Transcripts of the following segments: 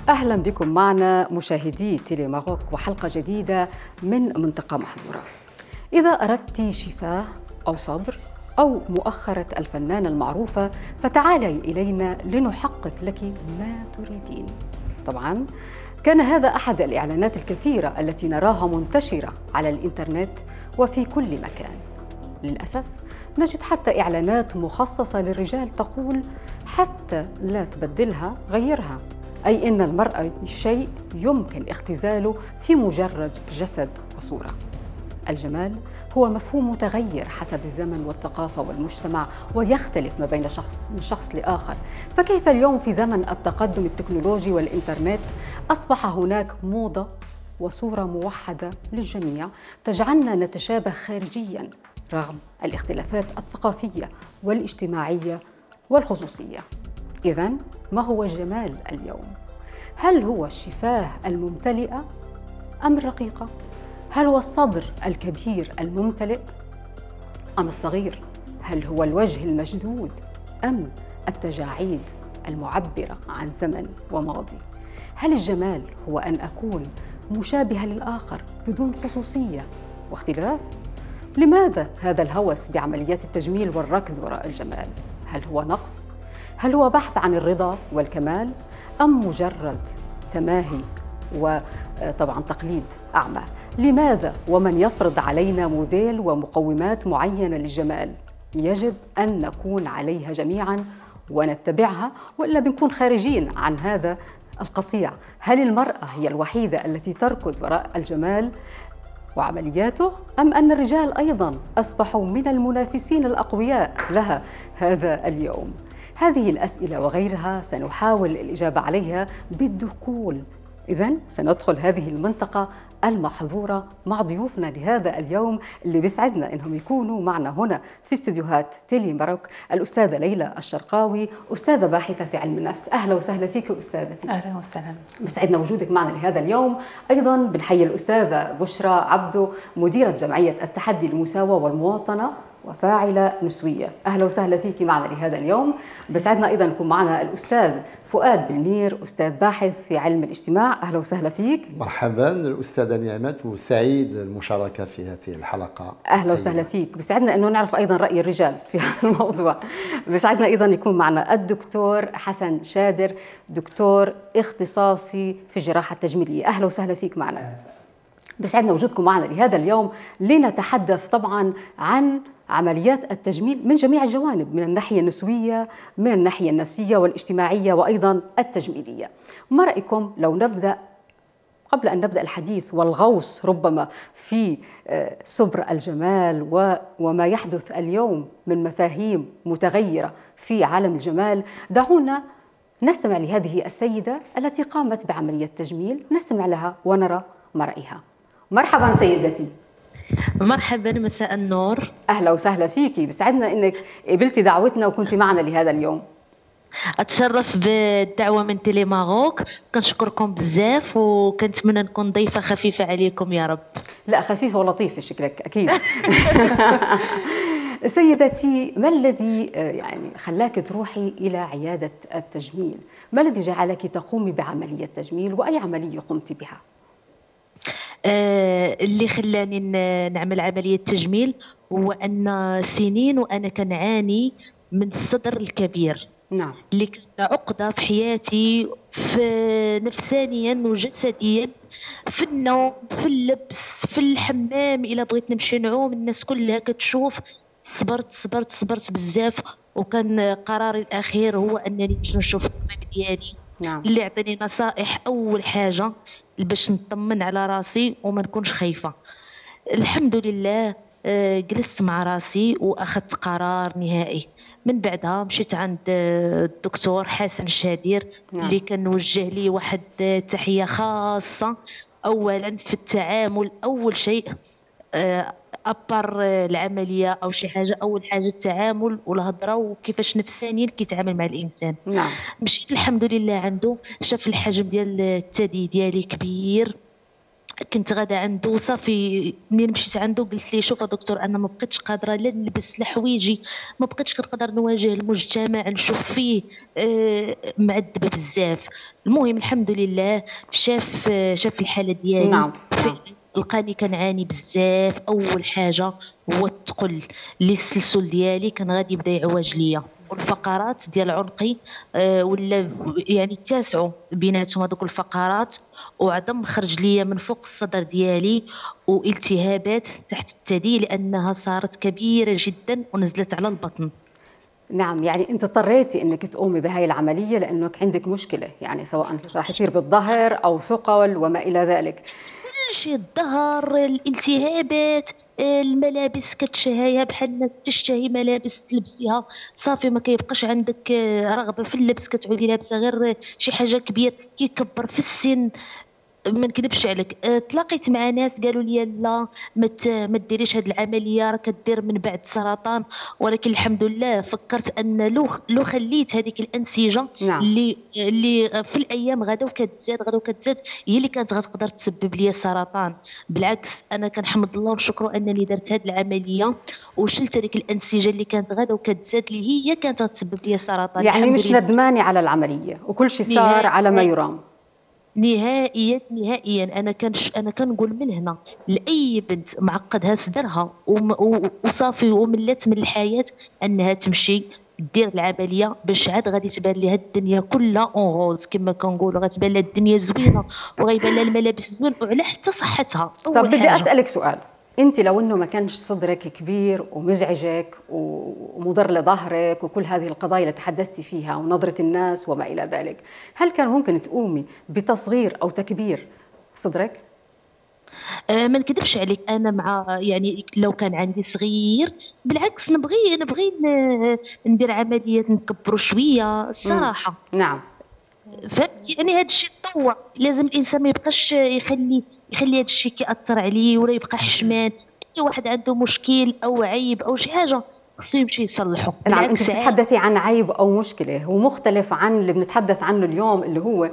أهلا بكم معنا مشاهدي تيلي ماروك وحلقة جديدة من منطقة محظورة. إذا أردت شفاه أو صدر أو مؤخرة الفنانة المعروفة فتعالي إلينا لنحقق لك ما تريدين. طبعا كان هذا أحد الإعلانات الكثيرة التي نراها منتشرة على الإنترنت وفي كل مكان. للأسف نجد حتى إعلانات مخصصة للرجال تقول حتى لا تبدلها غيرها، أي إن المرأة شيء يمكن اختزاله في مجرد جسد وصورة. الجمال هو مفهوم متغير حسب الزمن والثقافة والمجتمع، ويختلف ما بين شخص من شخص لآخر. فكيف اليوم في زمن التقدم التكنولوجي والإنترنت أصبح هناك موضة وصورة موحدة للجميع تجعلنا نتشابه خارجياً رغم الاختلافات الثقافية والاجتماعية والخصوصية. إذن ما هو الجمال اليوم؟ هل هو الشفاه الممتلئة أم الرقيقة؟ هل هو الصدر الكبير الممتلئ أم الصغير؟ هل هو الوجه المشدود أم التجاعيد المعبرة عن زمن وماضي؟ هل الجمال هو أن أكون مشابهة للآخر بدون خصوصية واختلاف؟ لماذا هذا الهوس بعمليات التجميل والركض وراء الجمال؟ هل هو نقص؟ هل هو بحث عن الرضا والكمال؟ أم مجرد تماهي وطبعا تقليد أعمى؟ لماذا ومن يفرض علينا موديل ومقومات معينة للجمال يجب أن نكون عليها جميعا ونتبعها، وإلا بنكون خارجين عن هذا القطيع؟ هل المرأة هي الوحيدة التي تركض وراء الجمال وعملياته، أم أن الرجال أيضا أصبحوا من المنافسين الأقوياء لها هذا اليوم؟ هذه الأسئلة وغيرها سنحاول الإجابة عليها بالدخول. إذن سندخل هذه المنطقة المحظورة مع ضيوفنا لهذا اليوم اللي بيسعدنا إنهم يكونوا معنا هنا في استديوهات تيلي ماروك. الأستاذة ليلى الشرقاوي، أستاذة باحثة في علم النفس. أهلا وسهلا فيك أستاذتي. أهلا وسهلا. بسعدنا وجودك معنا لهذا اليوم. أيضا بنحيي الأستاذة بشرى عبدو، مديرة جمعية التحدي المساواة والمواطنة وفاعلة نسوية. أهلا وسهلا فيك معنا لهذا اليوم. بسعدنا أيضا يكون معنا الأستاذ فؤاد بالمير، أستاذ باحث في علم الاجتماع. أهلا وسهلا فيك. مرحبا الأستاذة نعمت، وسعيد المشاركة في هذه الحلقة. أهلا وسهلا فيك. بسعدنا أنه نعرف أيضا رأي الرجال في هذا الموضوع. بسعدنا أيضا يكون معنا الدكتور حسن شادر، دكتور اختصاصي في الجراحة التجميلية. أهلا وسهلا فيك معنا. بسعدنا وجودكم معنا لهذا اليوم لنتحدث طبعا عن عمليات التجميل من جميع الجوانب، من الناحية النسوية، من الناحية النفسية والاجتماعية وأيضا التجميلية. ما رأيكم لو نبدأ قبل أن نبدأ الحديث والغوص ربما في سبر الجمال وما يحدث اليوم من مفاهيم متغيرة في عالم الجمال، دعونا نستمع لهذه السيدة التي قامت بعملية تجميل، نستمع لها ونرى ما رأيها. مرحبا سيدتي. مرحبا، مساء النور. أهلا وسهلا فيكي. بسعدنا أنك قبلتي دعوتنا وكنتي معنا لهذا اليوم. أتشرف بالدعوة من تيلي ماروك، كنشكركم بزاف وكنتمنى نكون ضيفة خفيفة عليكم يا رب. لا، خفيفة ولطيفة شكلك أكيد. سيدتي، ما الذي يعني خلاك تروحي إلى عيادة التجميل؟ ما الذي جعلك تقومي بعملية تجميل وأي عملية قمت بها؟ اللي خلاني نعمل عملية تجميل هو أن سنين وأنا كنعاني من الصدر الكبير. نعم. اللي كانت عقدة في حياتي، في نفسانيا وجسديا، في النوم، في اللبس، في الحمام. إلا بغيت نمشي نعوم الناس كلها كتشوف. صبرت بزاف، وكان قراري الأخير هو أنني باش نشوف الطبيب ديالي. نعم. اللي عطاني نصائح أول حاجة باش نطمن على راسي وما نكونش خايفة. الحمد لله جلست مع راسي وأخذت قرار نهائي. من بعدها مشيت عند الدكتور حسن شادر. نعم. اللي كان وجه لي واحد تحية خاصة. أولا في التعامل، أول شيء أبر العملية أو شي حاجة، أول حاجة التعامل والهضرة وكيفاش نفسانيا كيتعامل مع الإنسان. نعم. مشيت الحمد لله عنده، شاف الحجم ديال الثدي ديالي كبير، كنت غادا عنده صافي. منين مشيت عنده قلت لي شوف يا دكتور، انا ما بقيتش قادره لا نلبس لا حوايجي، ما بقيتش كنقدر نواجه المجتمع، نشوف فيه معذبه بزاف. المهم الحمد لله شاف الحاله ديالي. نعم نعم. لقاني كنعاني بزاف. اول حاجه هو الثقل اللي السلسل ديالي كان غادي يبدا يعوج ليا، والفقرات ديال عنقي ولا يعني اتسعوا بيناتهم هذوك الفقرات، وعظم خرج ليا من فوق الصدر ديالي، والتهابات تحت الثدي لانها صارت كبيره جدا ونزلت على البطن. نعم، يعني انت اضطريتي انك تقومي بهاي العمليه لانك عندك مشكله، يعني سواء راح يصير بالظهر او ثقل وما الى ذلك. كل شيء، الظهر، الالتهابات، الملابس كتشهيها بحال الناس تشتهي ملابس تلبسيها، صافي ما كيبقاش عندك رغبه في اللبس، كتعودي لابسه غير شي حاجه كبير كيكبر في السن. ما نكذبش عليك، تلاقيت مع ناس قالوا لي لا ما ديريش هذه العمليه، راه كدير من بعد سرطان. ولكن الحمد لله فكرت ان لو خليت هذيك الانسجه نعم. اللي في الايام غدا وكتزاد هي اللي كانت غتقدر تسبب لي سرطان. بالعكس انا كنحمد الله ونشكره انني درت هذه العمليه وشلت هذيك الانسجه اللي كانت غدا وكتزاد اللي هي كانت غتسبب لي سرطان. يعني مش ندمانه على العمليه وكل شيء صار على ما يرام؟ نهائيا نهائيا. انا كنقول من هنا لاي بنت معقدها صدرها وصافي وملات من الحياه انها تمشي دير العمليه، باش عاد غادي تبان لها الدنيا كلها اون روز كما كنقولوا، غتبان لها الدنيا زوينه وغيبان لها الملابس زوين وعلى حتى صحتها. طب بدي اسالك سؤال، انت لو انه ما كانش صدرك كبير ومزعجك ومضر لظهرك وكل هذه القضايا اللي تحدثتي فيها ونظره الناس وما الى ذلك، هل كان ممكن تقومي بتصغير او تكبير صدرك؟ ما نكذبش عليك، انا مع يعني لو كان عندي صغير بالعكس نبغي ندير عمليات نكبروا شويه الصراحه. نعم. فهمت؟ يعني هذا الشيء تطوع، لازم الانسان ما يبقاش يخلي هذا الشيء كيأثر عليه ولا يبقى حشمان. اي واحد عنده مشكل او عيب او شي حاجه خصو يمشي يصلحه. نعم، انت بتتحدثي عن عيب او مشكله ومختلف عن اللي بنتحدث عنه اليوم اللي هو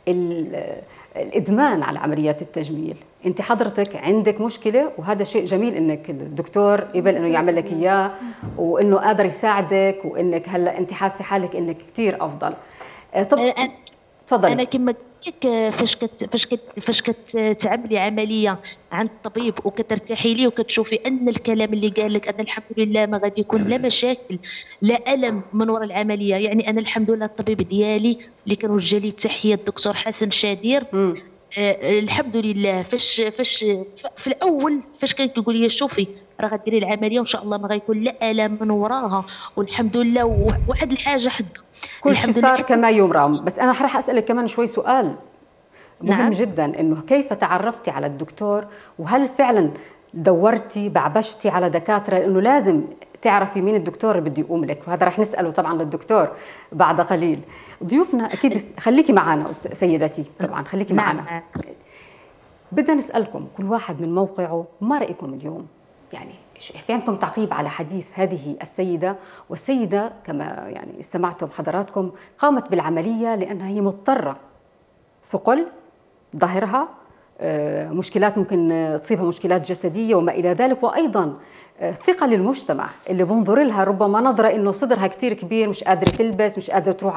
الادمان على عمليات التجميل. انت حضرتك عندك مشكله وهذا شيء جميل انك الدكتور قبل انه يعمل لك اياه وانه قادر يساعدك وانك هلا انت حاسه حالك انك كثير افضل. طب تفضلي. انا كما قلت لك فاش كتعملي عمليه عند الطبيب وكترتاحي ليه وكتشوفي ان الكلام اللي قال لك ان الحمد لله ما غادي يكون لا مشاكل لا الم من وراء العمليه. يعني انا الحمد لله الطبيب ديالي اللي كنوجه ليه التحيه الدكتور حسن شادير، الحمد لله فاش في الاول فاش كان كيقول لي شوفي راه غديري العمليه وان شاء الله ما غيكون لا الم من وراها، والحمد لله. واحد الحاجه حق كل شيء صار كما يرام. بس انا راح اسالك كمان شوي سؤال مهم. نعم. جدا، انه كيف تعرفتي على الدكتور وهل فعلا دورتي بعبشتي على دكاتره؟ لانه لازم تعرفي مين الدكتور اللي بده يقوم لك، وهذا رح نساله طبعا للدكتور بعد قليل. ضيوفنا اكيد خليكي معنا سيدتي، طبعا خليكي معنا. بدنا نسالكم كل واحد من موقعه، ما رايكم اليوم؟ يعني في عندكم تعقيب على حديث هذه السيده؟ والسيده كما يعني استمعتم حضراتكم قامت بالعمليه لانها هي مضطره، ثقل ظهرها، مشكلات ممكن تصيبها مشكلات جسديه وما الى ذلك، وايضا ثقه للمجتمع اللي بنظر لها ربما نظره انه صدرها كثير كبير، مش قادره تلبس، مش قادره تروح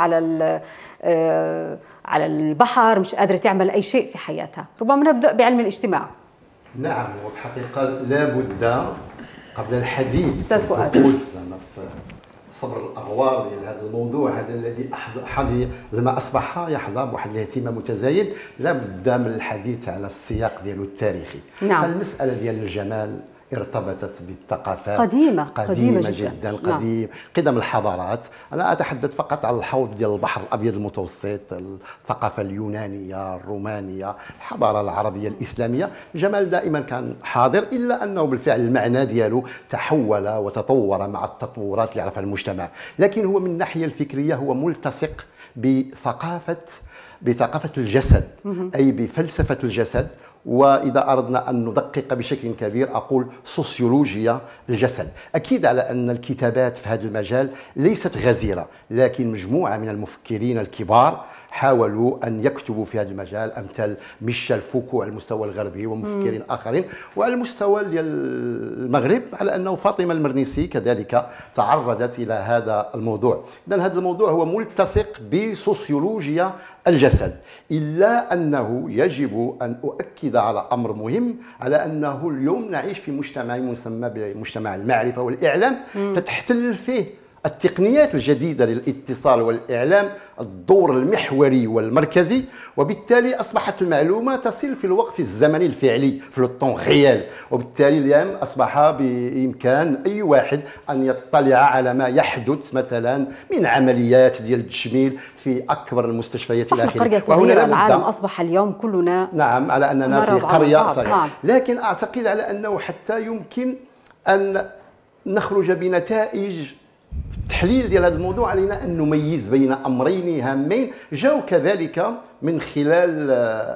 على البحر، مش قادره تعمل اي شيء في حياتها. ربما نبدا بعلم الاجتماع. نعم، والحقيقه لابد قبل الحديث والدخول زعما في صبر الاغوار ديال هذا الموضوع هذا الذي زعما اصبح يحظى بواحد الاهتمام متزايد، لابد من الحديث على السياق ديالو التاريخي. نعم. فالمساله ديال الجمال ارتبطت بالثقافات قديمة جدا قدم الحضارات. أنا أتحدث فقط عن الحوض ديال البحر الأبيض المتوسط، الثقافة اليونانية، الرومانية، الحضارة العربية الإسلامية. الجمال دائما كان حاضر، إلا أنه بالفعل المعنى ديالو تحول وتطور مع التطورات اللي يعرفها المجتمع. لكن هو من الناحية الفكرية هو ملتصق بثقافة الجسد، أي بفلسفة الجسد. وإذا أردنا أن ندقق بشكل كبير أقول سوسيولوجيا الجسد. أكيد على أن الكتابات في هذا المجال ليست غزيرة، لكن مجموعة من المفكرين الكبار حاولوا أن يكتبوا في هذا المجال، أمثال ميشيل فوكو على المستوى الغربي ومفكرين آخرين، وعلى المستوى ديال المغرب على أنه فاطمة المرنيسي كذلك تعرضت إلى هذا الموضوع. إذن هذا الموضوع هو ملتصق بسوسيولوجيا الجسد، إلا أنه يجب أن أؤكد على أمر مهم، على أنه اليوم نعيش في مجتمع يسمى بمجتمع المعرفة والإعلام، تحتل فيه التقنيات الجديدة للاتصال والإعلام الدور المحوري والمركزي، وبالتالي أصبحت المعلومة تصل في الوقت الزمني الفعلي في الطون غيال، وبالتالي اليوم أصبح بإمكان أي واحد أن يطلع على ما يحدث مثلا من عمليات ديال التجميل في أكبر المستشفيات إلى آخره. قرية صغيرة، العالم أصبح اليوم كلنا نعم على أننا في قرية صغيرة، لكن أعتقد على أنه حتى يمكن أن نخرج بنتائج في التحليل ديال هذا الموضوع. علينا أن نميز بين أمرين هامين جاءوا كذلك من خلال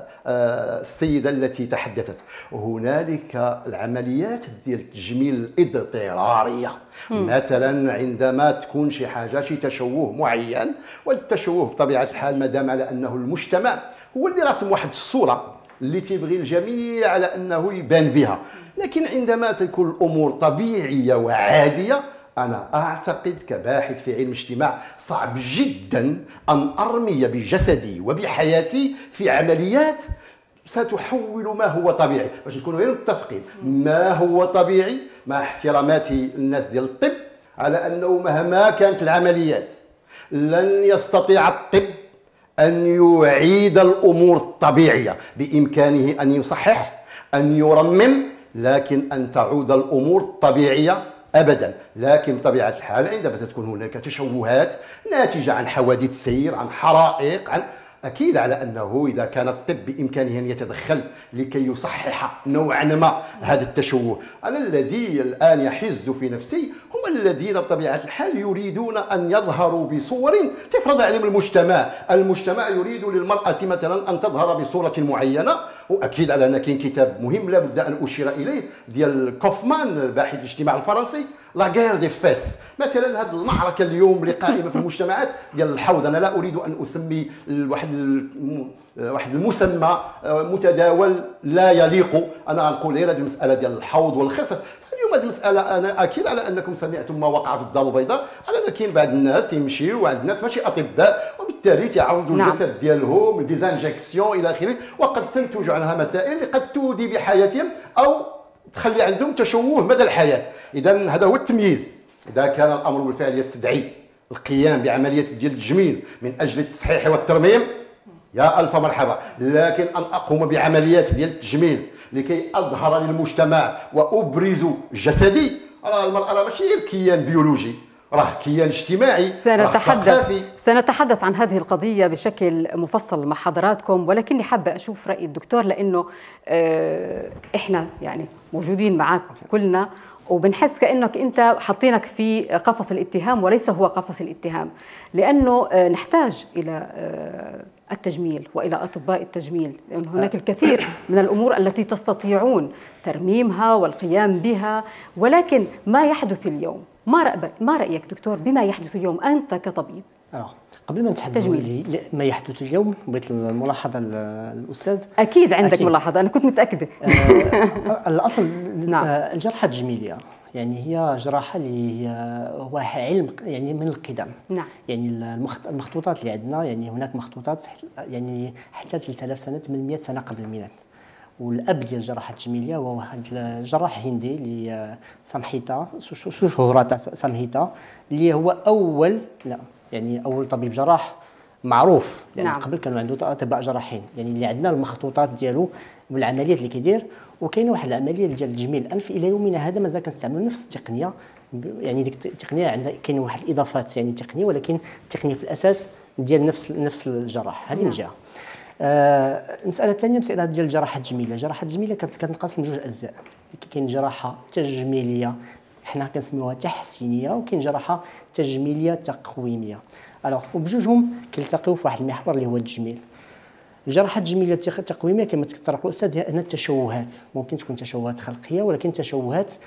السيدة التي تحدثت. هنالك العمليات ديال التجميل الاضطرارية، مثلا عندما تكون شي حاجة شي تشوه معين، والتشوه بطبيعة الحال مادام على أنه المجتمع هو اللي راسم واحد الصورة اللي تيبغي الجميع على أنه يبان بها، لكن عندما تكون الأمور طبيعية وعادية، أنا أعتقد كباحث في علم اجتماع صعب جدا أن أرمي بجسدي وبحياتي في عمليات ستحول ما هو طبيعي، باش نكونوا غير متفقين. ما هو طبيعي مع احتراماتي الناس ديال الطب على أنه مهما كانت العمليات لن يستطيع الطب أن يعيد الأمور الطبيعية، بإمكانه أن يصحح أن يرمم، لكن أن تعود الأمور الطبيعية أبدا. لكن بطبيعة الحال عندما تكون هناك تشوهات ناتجة عن حوادث سير، عن حرائق، عن أكيد على أنه إذا كان الطب بإمكانه أن يتدخل لكي يصحح نوعا ما هذا التشوه. أنا الذي الآن يحز في نفسي هم الذين بطبيعة الحال يريدون أن يظهروا بصور تفرض عليهم المجتمع. المجتمع يريد للمرأة مثلا أن تظهر بصورة معينة، وأكيد على أن كاين كتاب مهم لابد أن أشير إليه ديال كوفمان الباحث الاجتماعي الفرنسي، لا غير دي فيس. مثلا هذه المعركة اليوم اللي قائمة في المجتمعات ديال الحوض، أنا لا أريد أن أسمي واحد المسمى متداول لا يليق، أنا نقول غير هذه المسألة ديال الحوض والخصر. اليوم هذه المسألة أنا أكيد على أنكم سمعتم ما وقع في الدار البيضاء، على أن كاين بعض الناس تيمشيو وعند الناس ماشي أطباء، وبالتالي تعرضوا الجسد ديالهم ديزانجيكسيون إلى آخره، وقد تنتج عنها مسائل اللي قد تودي بحياتهم أو تخلي عندهم تشوه مدى الحياة. إذا هذا هو التمييز. إذا كان الأمر بالفعل يستدعي القيام بعملية ديال التجميل من أجل التصحيح والترميم، يا ألف مرحبا، لكن أن أقوم بعمليات ديال التجميل لكي أظهر للمجتمع وأبرز جسدي، راه المرأة راه ماشي غير كيان بيولوجي، راه كيان اجتماعي، سنتحدث عن هذه القضية بشكل مفصل مع حضراتكم، ولكني حابة أشوف رأي الدكتور، لأنه إحنا يعني موجودين معك كلنا وبنحس كأنك أنت حاطينك في قفص الاتهام وليس هو قفص الاتهام، لأنه نحتاج إلى التجميل وإلى أطباء التجميل، لأن هناك الكثير من الأمور التي تستطيعون ترميمها والقيام بها، ولكن ما يحدث اليوم، ما رأيك دكتور بما يحدث اليوم أنت كطبيب؟ قبل ما نتحدث ما يحدث اليوم، بغيت الملاحظة الأستاذ. أكيد عندك أكيد. ملاحظة، أنا كنت متأكدة. الأصل نعم. الجراحة التجميلية يعني هي جراحة اللي هو علم يعني من القدم. نعم. يعني المخطوطات اللي عندنا، يعني هناك مخطوطات يعني حتى 3000 سنة 800 سنة قبل الميلاد. والاب ديال الجراحه التجميليه هو واحد الجراح هندي اللي سامهيتا شهرة سامهيتا، اللي هو اول طبيب جراح معروف، يعني نعم. قبل كانوا عنده اطباء جراحين، يعني اللي عندنا المخطوطات ديالو والعمليات اللي كيدير. وكاينه واحد العمليه ديال تجميل الانف الى يومنا هذا مازال كنستعملوا نفس التقنيه، يعني ديك التقنيه عندها كاين واحد الاضافات يعني تقنيه، ولكن التقنيه في الاساس ديال نفس الجراح. هذه من جهه. المساله الثانيه مساله ديال الجراحه التجميليه. الجراحه التجميليه كتنقسم لجوج اجزاء، كاين جراحه تجميليه حنا كنسميوها تحسينيه، وكاين جراحه تجميليه تقويميه. وبجوجهم كيلتقيو في واحد المحور اللي هو التجميل. الجراحه التجميليه التقويميه كما تطرق الاستاذ هنا التشوهات، ممكن تكون تشوهات خلقيه، ولكن تشوهات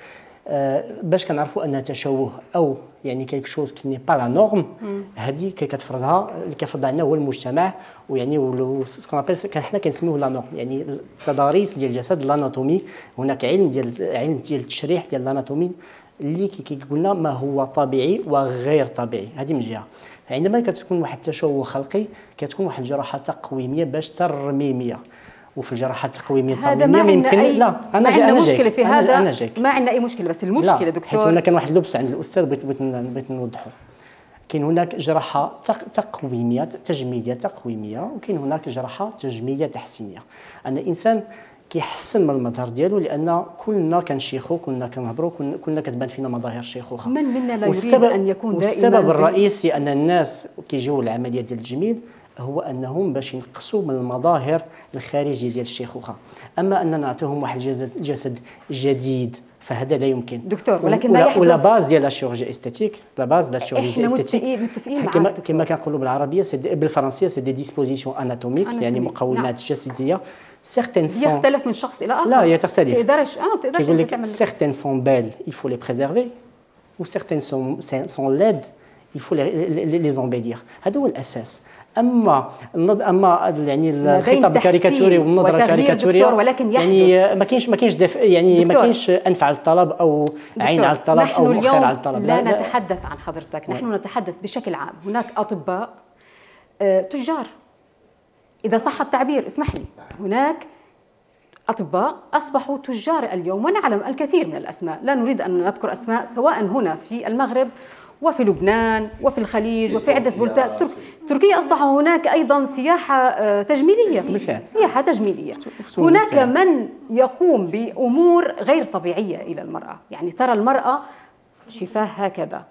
باش كنعرفوا ان تشوه او يعني كيك شوز كي ني با لا نورم، هذه كتفرضها اللي كيفرضها عندنا هو المجتمع، ويعني سكون ابل حنا كنسميوه لا نورم، يعني التضاريس ديال الجسد، الاناتومي. هناك علم ديال التشريح ديال الاناتومي اللي كيقول لنا ما هو طبيعي وغير طبيعي. هذه من جهه. عندما كتكون واحد التشوه خلقي كتكون واحد الجراحه تقويميه باش ترميميه، وفي الجراحه التقويميه هذا ما يمكن لا ما عندنا مشكله في هذا، ما عندنا اي مشكله، بس المشكله دكتور حيت هنا كان واحد اللبس عند الاستاذ بغيت نوضحه. كاين هناك جراحه تقويميه تجميليه تقويميه، وكاين هناك جراحه تجميليه تحسينيه. ان الانسان كيحسن من المظهر ديالو، لان كلنا كنشيخو، كلنا كنهضروا، كلنا كتبان فينا مظاهر شيخوخه. من منا لا يريد ان يكون دائما. السبب الرئيسي ان الناس كيجيو العمليه ديال التجميل هو انهم باش ينقصوا من المظاهر الخارجيه ديال الشيخوخه. اما اننا نعطيهم واحد جسد جديد فهذا لا يمكن دكتور. ولكن ما يحدث ولا باز ديال لا شيرورجي استيتيك، لا باز لا شيرورجي استيتيك متفقين معاك كما كنقولوا بالعربيه بالفرنسيه سي دي ديسبوزيسيون اناتوميك، يعني مقومات جسديه. يختلف من شخص الى اخر. لا هي تختلف. تقدرش كيقول لك certaines sont belles il faut les préserver ou certaines sont laides il faut les embellir. هذا هو الاساس. اما يعني الخطاب الكاريكاتوري والنظره الكاريكاتوريه ولكن يعني ما كاينش يعني ما كاينش انفع الطلب او عين على الطلب او خير على الطلب. لا نتحدث عن حضرتك، نحن نتحدث بشكل عام. هناك اطباء تجار، اذا صح التعبير اسمح لي، هناك أطباء أصبحوا تجار اليوم، ونعلم الكثير من الأسماء، لا نريد أن نذكر أسماء، سواء هنا في المغرب وفي لبنان وفي الخليج وفي عدة بلدان. تركيا أصبح هناك أيضا سياحة تجميلية، سياحة تجميلية. هناك من يقوم بأمور غير طبيعية إلى المرأة، يعني ترى المرأة شفاه هكذا،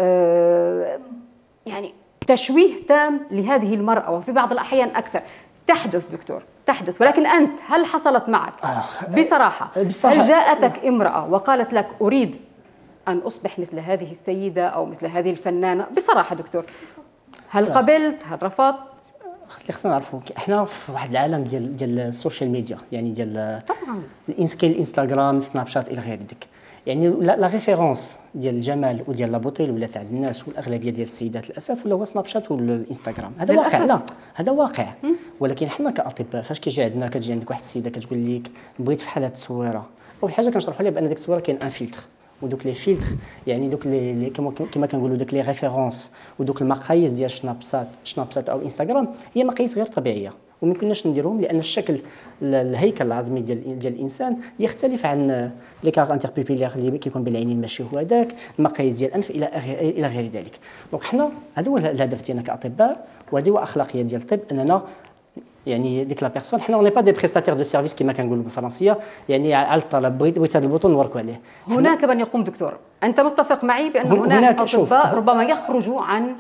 يعني تشويه تام لهذه المرأة، وفي بعض الأحيان أكثر. تحدث دكتور، تحدث. ولكن أنت هل حصلت معك بصراحة هل جاءتك امرأة وقالت لك أريد أن أصبح مثل هذه السيدة أو مثل هذه الفنانة؟ بصراحة دكتور، هل قبلت؟ هل رفضت؟ خصنا نعرفوا احنا في واحد العالم ديال السوشيال ميديا، يعني ديال طبعا الانستغرام، سناب شات الى غير ذلك. يعني لا ريفيرونس ديال الجمال وديال لا بوتي ولات عند الناس، والاغلبيه ديال السيدات للاسف ولا هو سناب شات ولا الانستغرام. هذا واقع. لا هذا واقع. ولكن حنا كاطباء فاش كيجي عندنا كتجي عندك واحد السيده كتقول لك بغيت في حاله التصويره، اول حاجه كنشرحوا لها بان ديك التصويره كاين ان فلتر، ودوك لي فلتر يعني دوك لي كما كنقولوا دوك لي ريفيرونس ودوك المقاييس ديال سناب شات او انستغرام هي مقاييس غير طبيعيه، وما يمكنناش نديرهم لان الشكل الهيكل العظمي ديال الانسان يختلف عن لي كار انتربيبيلير اللي كيكون بين العينين ماشي هو هذاك، المقاييس ديال الانف الى غير ذلك. دونك حنا هذا هو الهدف ديالنا كاطباء، وهذه هو اخلاقيه ديال الطب، اننا يعني ديك لا بيرسون حنا اوني با دي بريستاتير دو سيرفيس كما كنقولوا بالفرنسيه، يعني على الطلب بغيت هذا البوطون نوركوا عليه. هناك من يقوم دكتور، انت متفق معي بان هناك اطباء ربما يخرجوا عن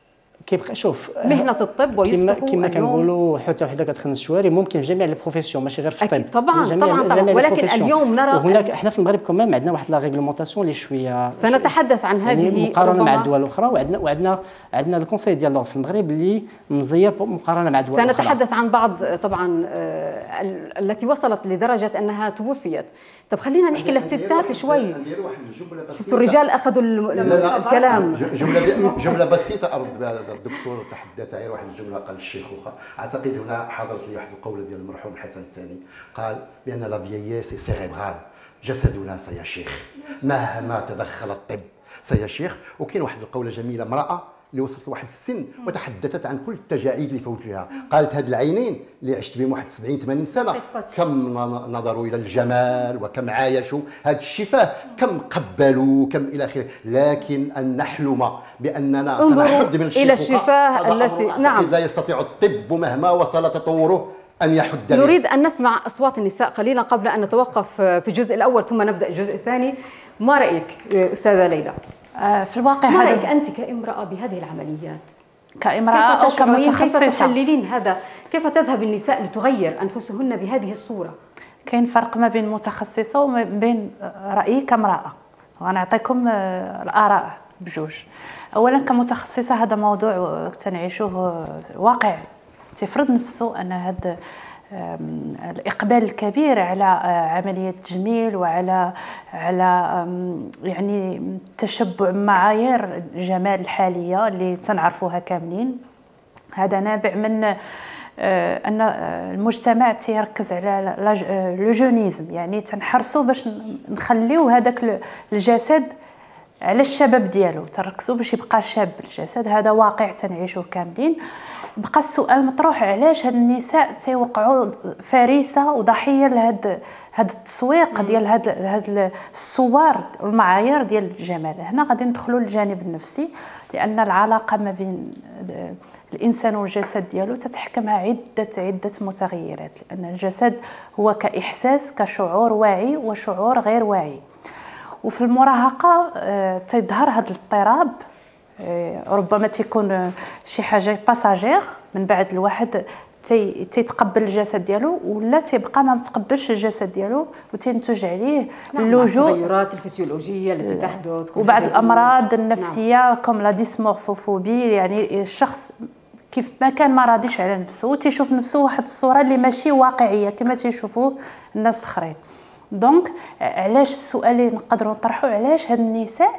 شوف مهنه الطب ويصبحوا كما كنقولوا حتى وحده كتخنس الشوارع، ممكن في جميع البروفيسيون ماشي غير في الطب. طبعا ولكن اليوم نرى وهناك احنا في المغرب كمان عندنا واحد لا ريغلومونطاسيون اللي شويه سنتحدث عن هذه يعني مقارنه مع الدول الاخرى، وعندنا الكونساي ديال لورد في المغرب اللي مزير مقارنه مع الدول الاخرى. سنتحدث عن بعض طبعا التي وصلت لدرجه انها توفيت. طب خلينا نحكي للستات شوي. شفتوا الرجال اخذوا الكلام. جمله بسيطه ارد بها الدكتور تحدث غير واحد الجمله قال الشيخوخه. اعتقد هنا حضرت لي واحد القوله ديال المرحوم الحسن الثاني، قال بان لا فييس سيريبرال، جسدنا سيشيخ مهما تدخل الطب سيشيخ. وكاين واحد القوله جميله، امراه اللي وصلت لواحد السن وتحدثت عن كل التجاعيد اللي فوت لها، قالت هاد العينين اللي عشت بهم واحد 70 80 سنه كم نظروا الى الجمال وكم عايشوا، هاد الشفاه كم قبلوا كم الى اخره، لكن ان نحلم باننا سنحد من الشفاه الى الشفاه التي نعم لا يستطيع الطب مهما وصل تطوره ان يحد. نريد ان نسمع اصوات النساء قليلا قبل ان نتوقف في الجزء الاول ثم نبدا الجزء الثاني. ما رايك استاذه ليلى؟ في الواقع ما رأيك أنت كامرأة بهذه العمليات؟ كامرأة أو كمتخصصة، كيف تحللين هذا؟ كيف تذهب النساء لتغير أنفسهن بهذه الصورة؟ كاين فرق ما بين متخصصة وما بين رأيي كامرأة، وغنعطيكم الآراء بجوج. أولا كمتخصصة هذا موضوع تنعيشوه واقع تفرض نفسه، أن هذا الإقبال الكبير على عملية التجميل وعلى يعني تشبع معايير الجمال الحالية اللي تنعرفوها كاملين. هذا نابع من أن المجتمع تيركز على لو جونيزم، يعني تنحرصوا باش نخليو هذاك الجسد على الشباب ديالو، تركزوا باش يبقى شاب الجسد. هذا واقع تنعيشوه كاملين. بقى السؤال مطروح علاش هاد النساء تيوقعوا فريسه وضحيه لهاد التسويق ديال هاد الصور والمعايير ديال الجمال. هنا غادي ندخلوا للجانب النفسي، لان العلاقه ما بين الانسان والجسد ديالو تتحكمها عده متغيرات، لان الجسد هو كاحساس، كشعور واعي وشعور غير واعي. وفي المراهقه تظهر هذا الاضطراب، ربما تيكون شي حاجه باساجير، من بعد الواحد تيتقبل الجسد ديالو ولا تيبقى ما متقبلش الجسد ديالو وتنتج عليه اللجوء، التغيرات الفسيولوجيه التي تحدث وبعض الامراض النفسيه كم لا ديسمورفوفوبي، يعني الشخص كيف ما كان ما راضيش على نفسه تيشوف نفسه واحد الصوره اللي ماشي واقعيه كما تيشوفوه الناس الاخرين. دونك علاش السؤال اللي نقدروا نطرحوا، علاش هاد النساء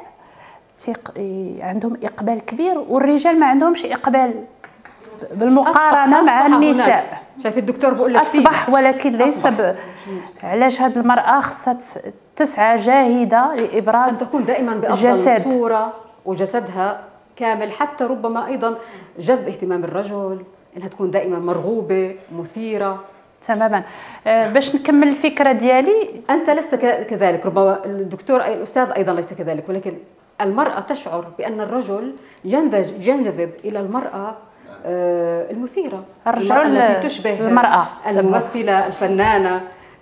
عندهم اقبال كبير والرجال ما عندهمش اقبال بالمقارنه مع النساء؟ شايف الدكتور بقول لك اصبح، ولكن ليس علاش هاد المراه خصها تسعى جاهده لابراز ان تكون دائما بافضل صوره وجسدها كامل، حتى ربما ايضا جذب اهتمام الرجل، انها تكون دائما مرغوبه مثيره. تماما. باش نكمل الفكره ديالي، انت لست كذلك، ربما الدكتور اي الاستاذ ايضا ليس كذلك، ولكن المراه تشعر بان الرجل ينجذب الى المراه المثيره، الرجل التي تشبه المراه الممثله الفنانه.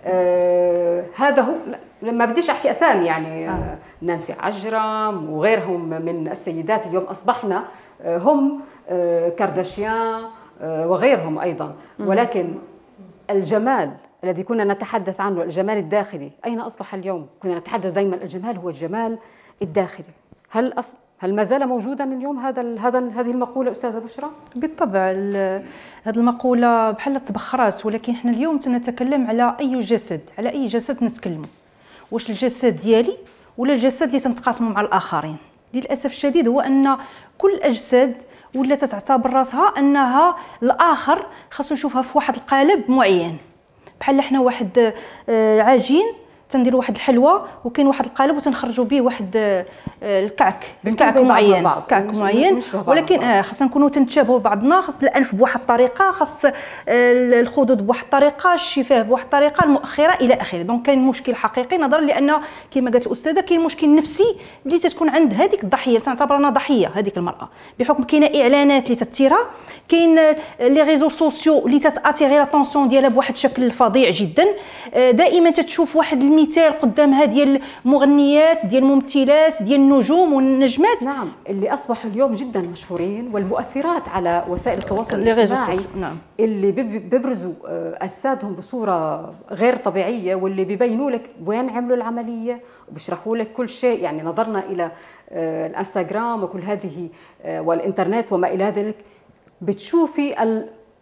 هذا هو. لما بديش احكي اسامي يعني نانسي عجرم وغيرهم من السيدات اليوم اصبحنا هم كارداشيان وغيرهم ايضا، ولكن الجمال الذي كنا نتحدث عنه، الجمال الداخلي، أين أصبح اليوم؟ كنا نتحدث دائما الجمال هو الجمال الداخلي. هل ما زال موجودا اليوم هذه المقولة أستاذة بشرى؟ بالطبع هذه المقولة بحال تبخرات، ولكن احنا اليوم تنتكلم على أي جسد، على أي جسد نتكلموا، واش الجسد ديالي ولا الجسد اللي تنتقاسموا مع الآخرين؟ للأسف الشديد هو أن كل الأجساد ولا تعتبر راسها انها الاخر خاصو يشوفها في واحد القالب معين، بحال احنا واحد عجين تندير واحد الحلوى وكاين واحد القالب وتنخرجوا به واحد الكعك معين، كعك معين، ولكن خاصنا نكونوا تنتشابهوا بعضنا. خاص الانف بواحد الطريقه، خاص الخدود بواحد الطريقه، الشفاه بواحد الطريقه، المؤخره الى اخره. دونك كاين مشكل حقيقي، نظرا لان كما قالت الاستاذه كاين مشكل نفسي اللي تتكون عند هذيك الضحيه، تعتبر انا ضحيه هذيك المراه، بحكم كاينه اعلانات اللي تثيرها، كاين لي ريزو سوسيو اللي تاتيغي لاتونسيون ديالها بواحد الشكل فظيع جدا. دائما تتشوف واحد المثال قدامها ديال المغنيات، ديال الممثلات، ديال النجوم والنجمات، نعم، اللي اصبحوا اليوم جدا مشهورين، والمؤثرات على وسائل التواصل الاجتماعي، نعم، اللي بيبرزوا اجسادهم بصوره غير طبيعيه، واللي بيبينوا لك وين عملوا العمليه وبيشرحوا لك كل شيء. يعني نظرنا الى الانستغرام وكل هذه والانترنت وما الى ذلك، بتشوفي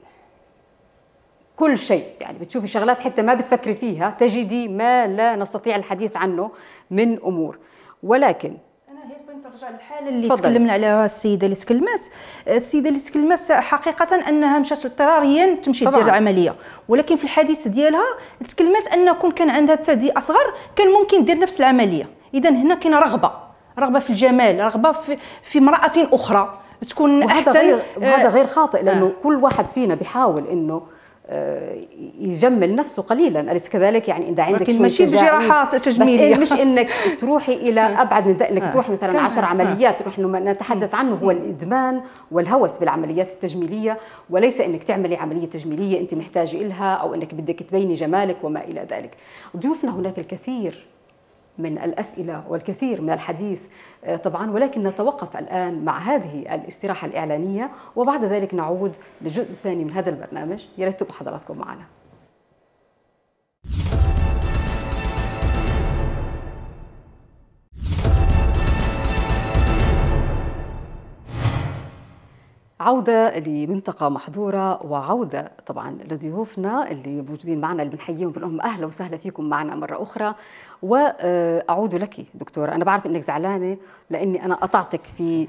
كل شيء، يعني بتشوفي شغلات حتى ما بتفكري فيها، تجدي ما لا نستطيع الحديث عنه من امور. ولكن انا هيك بنرجع للحاله اللي تكلمنا عليها السيده اللي تكلمت. السيده اللي تكلمت حقيقه انها مشات اضطراريا تمشي دير العمليه، ولكن في الحديث ديالها تكلمت ان كان عندها ثدي اصغر كان ممكن دير نفس العمليه. اذا هنا كاينه رغبه في الجمال، رغبه في امراه اخرى تكون احسن. وهذا غير خاطئ، لانه كل واحد فينا بيحاول انه يجمل نفسه قليلا، أليس كذلك؟ يعني إذا عندك شوية ماشي بجراحات تجميلية، بس مش إنك تروحي إلى أبعد من ذلك، تروحي مثلا 10 عمليات. نحن نتحدث عنه هو الإدمان والهوس بالعمليات التجميلية، وليس إنك تعملي عملية تجميلية أنت محتاجة إلها أو إنك بدك تبيني جمالك وما إلى ذلك. ضيوفنا هناك الكثير من الأسئلة والكثير من الحديث طبعا، ولكن نتوقف الآن مع هذه الاستراحة الإعلانية، وبعد ذلك نعود للجزء الثاني من هذا البرنامج. يا ريت تبقوا حضراتكم معنا. عودة لمنطقة محظورة، وعودة طبعا لضيوفنا اللي موجودين معنا اللي بنحييهم بنقول أهلا وسهلا فيكم معنا مرة أخرى. وأعود لك دكتورة، أنا بعرف إنك زعلانة لأني أنا قطعتك في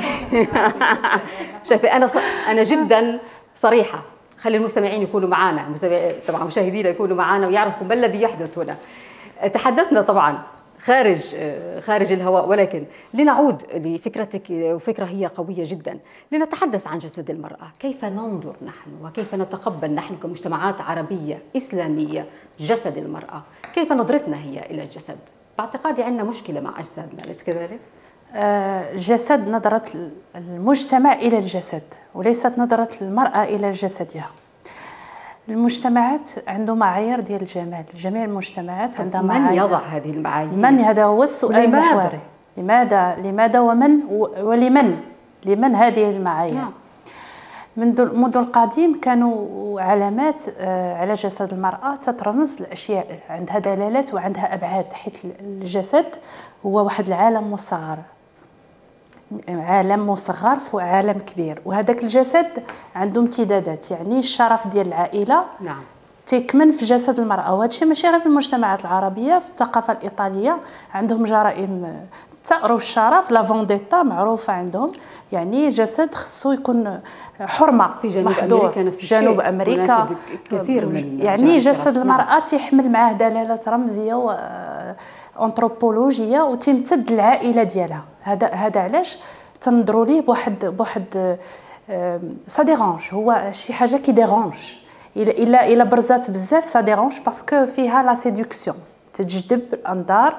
شايفة أنا جدا صريحة، خلي المستمعين يكونوا معنا، طبعا مشاهدينا يكونوا معنا ويعرفوا ما الذي يحدث هنا. تحدثنا طبعا خارج الهواء، ولكن لنعود لفكرتك، وفكرة هي قوية جدا. لنتحدث عن جسد المرأة، كيف ننظر نحن وكيف نتقبل نحن كمجتمعات عربية إسلامية جسد المرأة، كيف نظرتنا هي إلى الجسد؟ باعتقادي عندنا مشكلة مع أجسادنا، أليس كذلك؟ الجسد نظرة المجتمع إلى الجسد وليست نظرة المرأة إلى جسدها. المجتمعات عنده معايير ديال الجمال، جميع المجتمعات عندها معايير. من يضع هذه المعايير؟ من؟ هذا هو السؤال المحوري. لماذا ومن لمن هذه المعايير؟ نعم. منذ القديم كانوا علامات على جسد المرأة تترمز لأشياء عندها دلالات وعندها أبعاد، حيث الجسد هو واحد العالم مصغر، عالم مصغر في عالم كبير، وهذاك الجسد عنده امتدادات. يعني الشرف ديال العائله نعم تيكمن في جسد المراه، وهذا الشيء ماشي غير في المجتمعات العربيه، في الثقافه الايطاليه عندهم جرائم الثأر والشرف، لا فونديتا معروفه عندهم. يعني جسد خصو يكون حرمه. في جنوب امريكا نفس الشيء، جنوب امريكا كثير من يعني جسد المراه تيحمل معاه دلالات رمزيه و انثروبولوجيه وتمتد العائله ديالها. هذا علاش تنظروا ليه بواحد سا ديرانج، هو شي حاجه كي ديرانج. الا برزات بزاف سا ديرانج باسكو فيها لا سيدكسيون، تجذب الانظار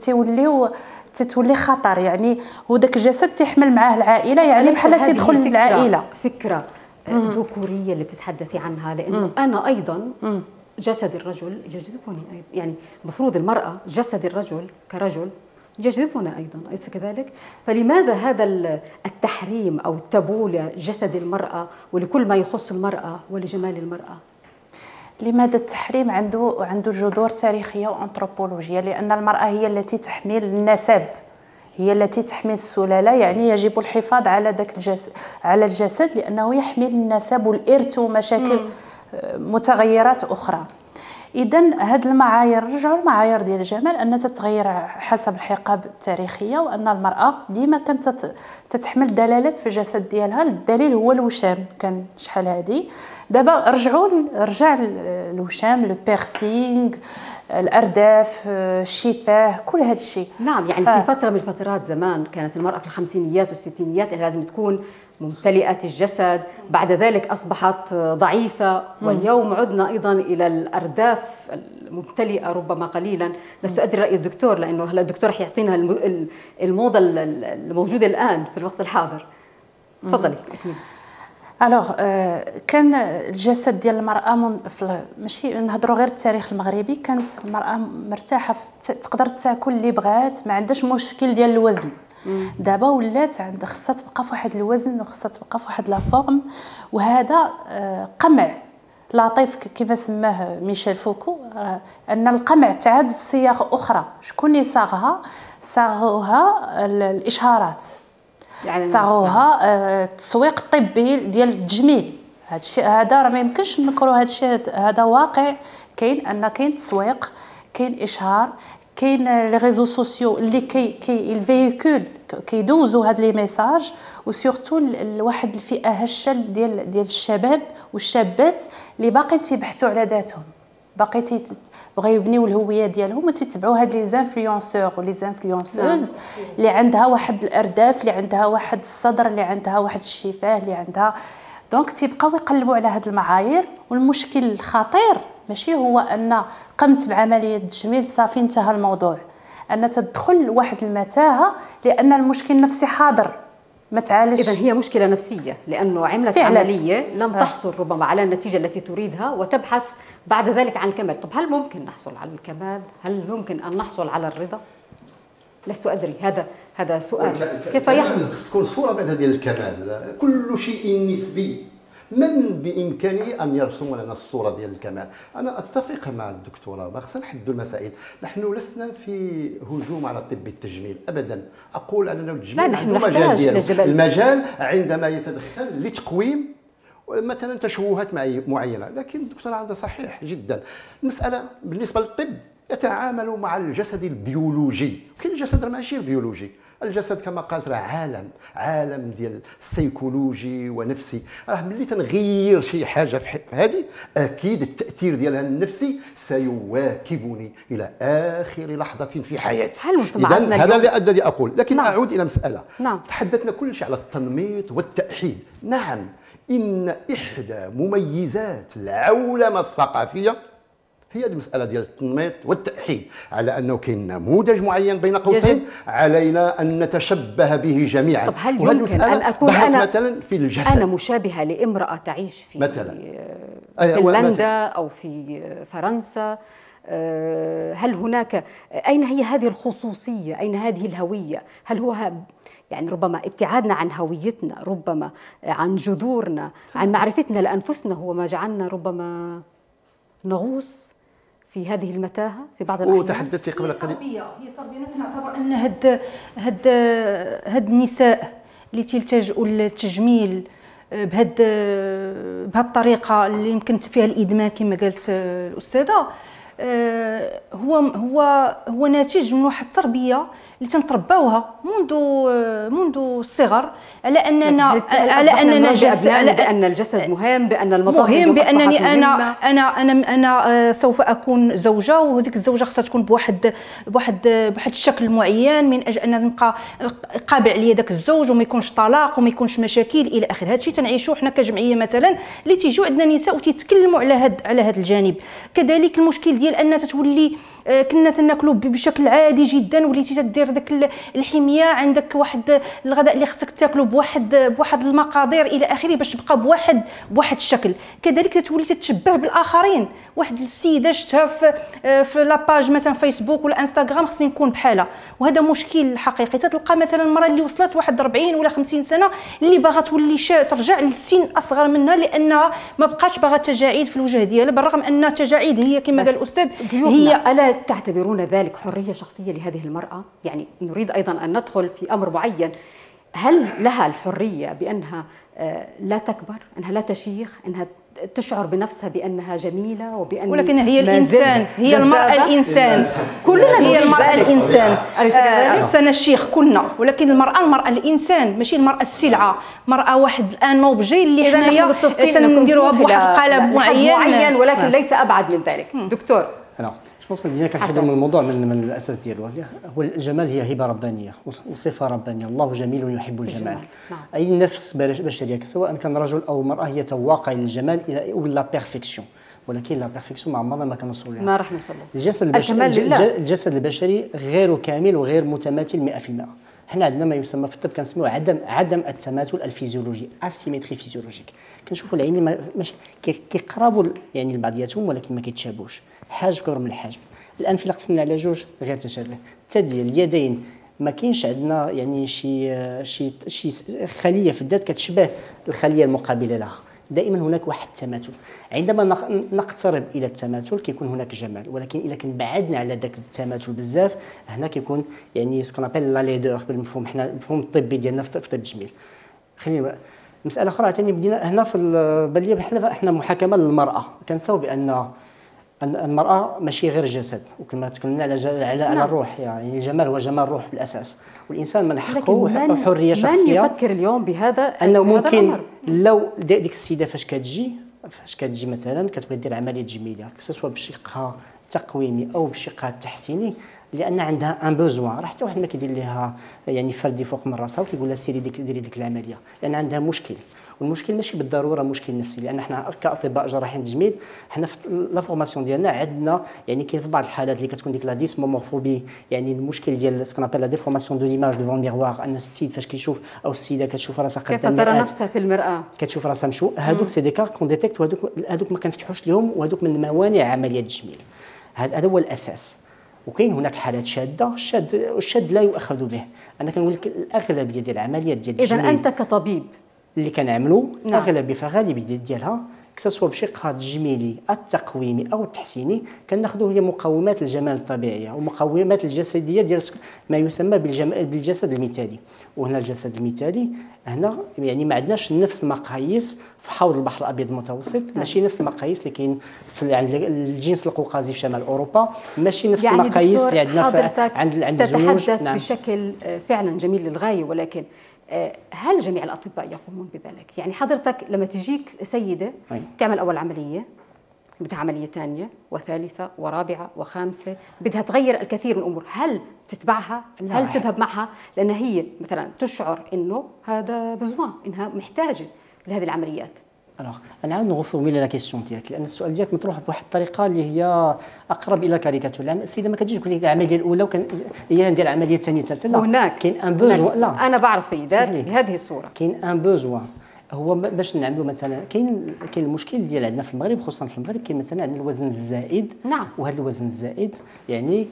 تتولي خطر. يعني وداك الجسد تيحمل معاه العائله، يعني بحال تيدخل العائله. فكره ذكوريه اللي بتتحدثي عنها، لانه انا ايضا جسد الرجل يجذبني أيضا، يعني المفروض المرأة جسد الرجل كرجل يجذبنا أيضا، أليس كذلك؟ فلماذا هذا التحريم أو التابو لجسد المرأة ولكل ما يخص المرأة ولجمال المرأة؟ لماذا التحريم عنده جذور تاريخية وأنثروبولوجية؟ لأن المرأة هي التي تحمل النسب، هي التي تحمل السلالة. يعني يجب الحفاظ على ذاك على الجسد لأنه يحمل النسب والإرث ومشاكل متغيرات أخرى. إذن هاد المعايير رجعوا المعايير ديال الجمال أن تتغير حسب الحقب التاريخية، وأن المرأة ديما كانت تتحمل دلالات في الجسد ديالها. الدليل هو الوشام، كان شحال هادي دابا رجع الوشام، لو بيرسينغ، الأرداف، الشفاه، كل هذا الشيء. نعم، يعني في فترة من الفترات زمان كانت المرأة في الخمسينيات والستينيات اللي لازم تكون ممتلئة الجسد، بعد ذلك أصبحت ضعيفة، واليوم عدنا أيضا إلى الأرداف الممتلئة ربما قليلا. لست أدري رأي الدكتور، لأنه هلا الدكتور حيعطينا الموضة الموجودة الآن في الوقت الحاضر. تفضلي. الوغ كان الجسد ديال المرأة ماشي نهضروا غير التاريخ المغربي، كانت المرأة مرتاحة تقدر تاكل اللي بغات، ما عندهاش مشكل ديال الوزن. دابا ولات عندها خصها تبقى في واحد الوزن وخصها تبقى في واحد لا فورم، وهذا قمع لطيف كما سماه ميشيل فوكو، ان القمع تعاد بصياغ اخرى. شكون اللي صاغوها الاشهارات، يعني صاغوها التسويق الطبي ديال التجميل. هذا الشيء هذا راه ما يمكنش ننكروا، هذا الشيء هذا واقع. كاين تسويق، كاين اشهار، كاين لي ريزو سوسيو اللي الفيكول كيدوزوا هاد لي ميساج، وسورتو لواحد الفئه هشه ديال الشباب والشابات اللي باقي تيبحثوا على ذاتهم، باقي بغاو يبنيو الهويه ديالهم وتتبعوا هاد لي زانفلونسور ولي زانفلونسوز اللي عندها واحد الارداف، اللي عندها واحد الصدر، اللي عندها واحد الشفاه، اللي عندها دونك تيبقاو يقلبوا على هاد المعايير. والمشكل الخطير ماشي هو ان قمت بعمليه التجميل صافي انتهى الموضوع، ان تدخل واحد المتاهه، لان المشكل النفسي حاضر ما تعالجش. اذا هي مشكله نفسيه، لانه عملت فعلا عمليه لم تحصل ربما على النتيجه التي تريدها، وتبحث بعد ذلك عن الكمال. طب هل ممكن نحصل على الكمال؟ هل ممكن ان نحصل على الرضا؟ لست ادري، هذا سؤال. كيف يحصل؟ تكون صوره بعد ديال الكمال، كل شيء نسبي. من بامكانه ان يرسم لنا الصوره ديال الكمال. انا اتفق مع الدكتوره، ما خصنا نحدوا المسائل، نحن لسنا في هجوم على طب التجميل ابدا، اقول اننا التجميل عنده مجال ديالو، المجال عندما يتدخل لتقويم مثلا تشوهات معينه، لكن الدكتوره عندها صحيح جدا. المساله بالنسبه للطب يتعامل مع الجسد البيولوجي، كاين الجسد ماشي البيولوجي، الجسد كما قالت راه عالم ديال السيكولوجي ونفسي. راه ملي تنغير شي حاجه في هذه اكيد التاثير ديالها النفسي سيواكبني الى اخر لحظه في حياتي. اذا هذا الذي اقول، لكن نعم. اعود الى مساله. نعم. تحدثنا كل شيء على التنميط والتأحيد. نعم، ان احدى مميزات العولمه الثقافيه هي المسألة ديال التنميط والتأحيد، على أنه كاين نموذج معين بين قوسين علينا أن نتشبه به جميعا. طب هل يمكن أن أكون أنا مثلا في الجسد أنا مشابهة لامرأة تعيش في مثلا فنلندا أو في فرنسا؟ هل هناك أين هي هذه الخصوصية؟ أين هذه الهوية؟ هل هو يعني ربما ابتعادنا عن هويتنا، ربما عن جذورنا، عن معرفتنا لأنفسنا هو ما جعلنا ربما نغوص في هذه المتاهه في بعض الاحيان؟ وتحدثتي قبل قليل هي صربيه نعتبر ان هاد النساء اللي تلتجؤوا للتجميل بهاد الطريقه اللي يمكن فيها الادمان كما قالت الاستاذه، هو ناتج من واحد التربيه اللي تنترباوها منذ الصغر على اننا بان الجسد مهم، بان المظاهر مهم، بانني انا سوف اكون زوجه، وهذيك الزوجه خصها تكون بواحد الشكل معين من اجل ان نبقى قابل عليا ذاك الزوج وما يكونش طلاق وما يكونش مشاكل الى اخره. هذا الشيء تنعيشوه حنا كجمعيه مثلا اللي تيجيو عندنا نساء وتيتكلموا على هذا الجانب. كذلك المشكل ديال انها تتولي كنا تناكلوا بشكل عادي جدا، وليتي تدير داك الحميه، عندك واحد الغداء اللي خصك تاكله بواحد المقادير الى اخره باش تبقى بواحد الشكل. كذلك تولي تتشبه بالاخرين، واحد السيده شفتها في لاباج مثلا فيسبوك ولا انستغرام خصني نكون بحالها، وهذا مشكل حقيقي. تلقى مثلا المراه اللي وصلت واحد 40 ولا 50 سنه اللي باغا تولي ترجع للسن اصغر منها لانها ما بقاتش باغا تجاعيد في الوجه ديالها، بالرغم ان التجاعيد هي كما قال الاستاذ هي ألا تعتبرون ذلك حرية شخصية لهذه المرأة؟ يعني نريد أيضا أن ندخل في أمر معين، هل لها الحرية بأنها لا تكبر، أنها لا تشيخ، أنها تشعر بنفسها بأنها جميلة وبأن ولكن هي الإنسان، هي المرأة الإنسان، كلنا هي المرأة الإنسان، الإنسان الشيخ كلنا، ولكن المرأة الإنسان ماشي المرأة السلعة، مرأة واحد الآن اوبجي اللي حنايا تنديروها بواحد القالب معين ولكن ليس أبعد من ذلك. دكتور أنا جو بدينا كنحدوا من الموضوع من الاساس ديالو. هو الجمال هي هبه ربانيه وصفه ربانيه، الله جميل يحب الجمال. اي نفس بشريه سواء كان رجل او امراه هي تواقع للجمال ولا بيرفكسيون، ولكن لا بيرفكسيون ما عمرنا ما كنوصلوا لها، ما راح نوصل له. الجسد البشري غير كامل وغير متماثل 100%. حنا عندنا ما يسمى في الطب كنسميوه عدم التماثل الفيزيولوجي، اسيمتري فيزيولوجيك. كنشوفوا العينين ماشي كيقربوا يعني لبعضياتهم ولكن ما كيتشابهوش، حاجب كبر من الحاجب. الانف الا قسمنا على جوج غير تشابه، الثدي، اليدين، ما كاينش عندنا يعني شي خليه في الذات كتشبه الخليه المقابله لها، دائما هناك واحد التماثل. عندما نقترب الى التماثل كيكون هناك جمال، ولكن اذا كان بعدنا على ذاك التماثل بزاف هنا كيكون يعني سكون ابل لا ليدور بالمفهوم حنا المفهوم الطبي ديالنا في طب التجميل. خلينا مساله اخرى ثاني بدينا هنا في البليه بحال احنا محاكمه للمراه، كنساو بان المرأة ماشي غير جسد، وكما تكلمنا على الروح، يعني الجمال هو جمال الروح بالأساس، والإنسان من حقه حرية شخصية. من يفكر اليوم بهذا أنه ممكن لو ديك السيدة فاش كتجي مثلا كتبغي دير عملية تجميلية سواء بشقها التقويمي أو بشقها التحسيني، لأن عندها ان بوزوان، راه حتى واحد ما كيدير لها يعني فردي فوق من راسها وكيقول لها سيري ديري ديك العملية، لأن عندها مشكل. والمشكل ماشي بالضروره مشكل نفسي، لان احنا كاطباء جراحين تجميل حنا في لا فورماسيون ديالنا عندنا يعني كاين في بعض الحالات اللي كتكون ديك لا ديسمومورفوبي، يعني المشكل ديال سكون ابل لا ديفورماسيون دو ليماج دو ميغوار، ان السيد فاش كيشوف او السيده كتشوف راسها قدام كيف ترى نفسها في المراه، كتشوف راسها مشو، هذوك سي دي كار كون ديتيكت، وهذوك ما كنفتحوش لهم، وهذوك من موانع عمليه التجميل. هذا هو الاساس. وكاين هناك حالات شاده، الشاد لا يؤخذ به. انا كنقول لك الاغلبيه ديال العمليات ديال التجميل. اذا انت كطبيب اللي كنعملوا اغلبيه في الغالبيه ديالها كسوا بشقها التجميلي التقويمي او التحسيني كناخذوا هي مقومات الجمال الطبيعيه ومقومات الجسديه ديال ما يسمى بالجسد المثالي. وهنا الجسد المثالي هنا يعني ما عندناش نفس المقاييس في حوض البحر الابيض المتوسط، ماشي نفس المقاييس اللي كاين في عند الجنس القوقازي في شمال اوروبا، ماشي نفس يعني المقاييس اللي عندنا عند الزنوج. تتحدث بشكل فعلا جميل للغايه، ولكن هل جميع الأطباء يقومون بذلك؟ يعني حضرتك لما تجيك سيدة تعمل أول عملية، بدها عملية ثانية وثالثة ورابعة وخامسة، بدها تغير الكثير من الأمور، هل تتبعها؟ هل تذهب معها؟ لأن هي مثلا تشعر إنه هذا بزوان، إنها محتاجة لهذه العمليات. انا عاود نغفورميلي لا كيسيون ديالك، لان السؤال ديالك مطروح بواحد الطريقه اللي هي اقرب الى كاريكاتور. السيده ما كتجيش تقول لك العمليه الاولى هي ندير العمليه الثانيه الثالثه، لا هناك كاين ان بوزوان. لا انا بعرف سيدات بهذه الصوره كاين ان بوزوان هو باش نعملوا مثلا كاين المشكل ديال عندنا في المغرب، خصوصا في المغرب كاين مثلا عندنا الوزن الزائد. نعم. وهذا الوزن الزائد يعني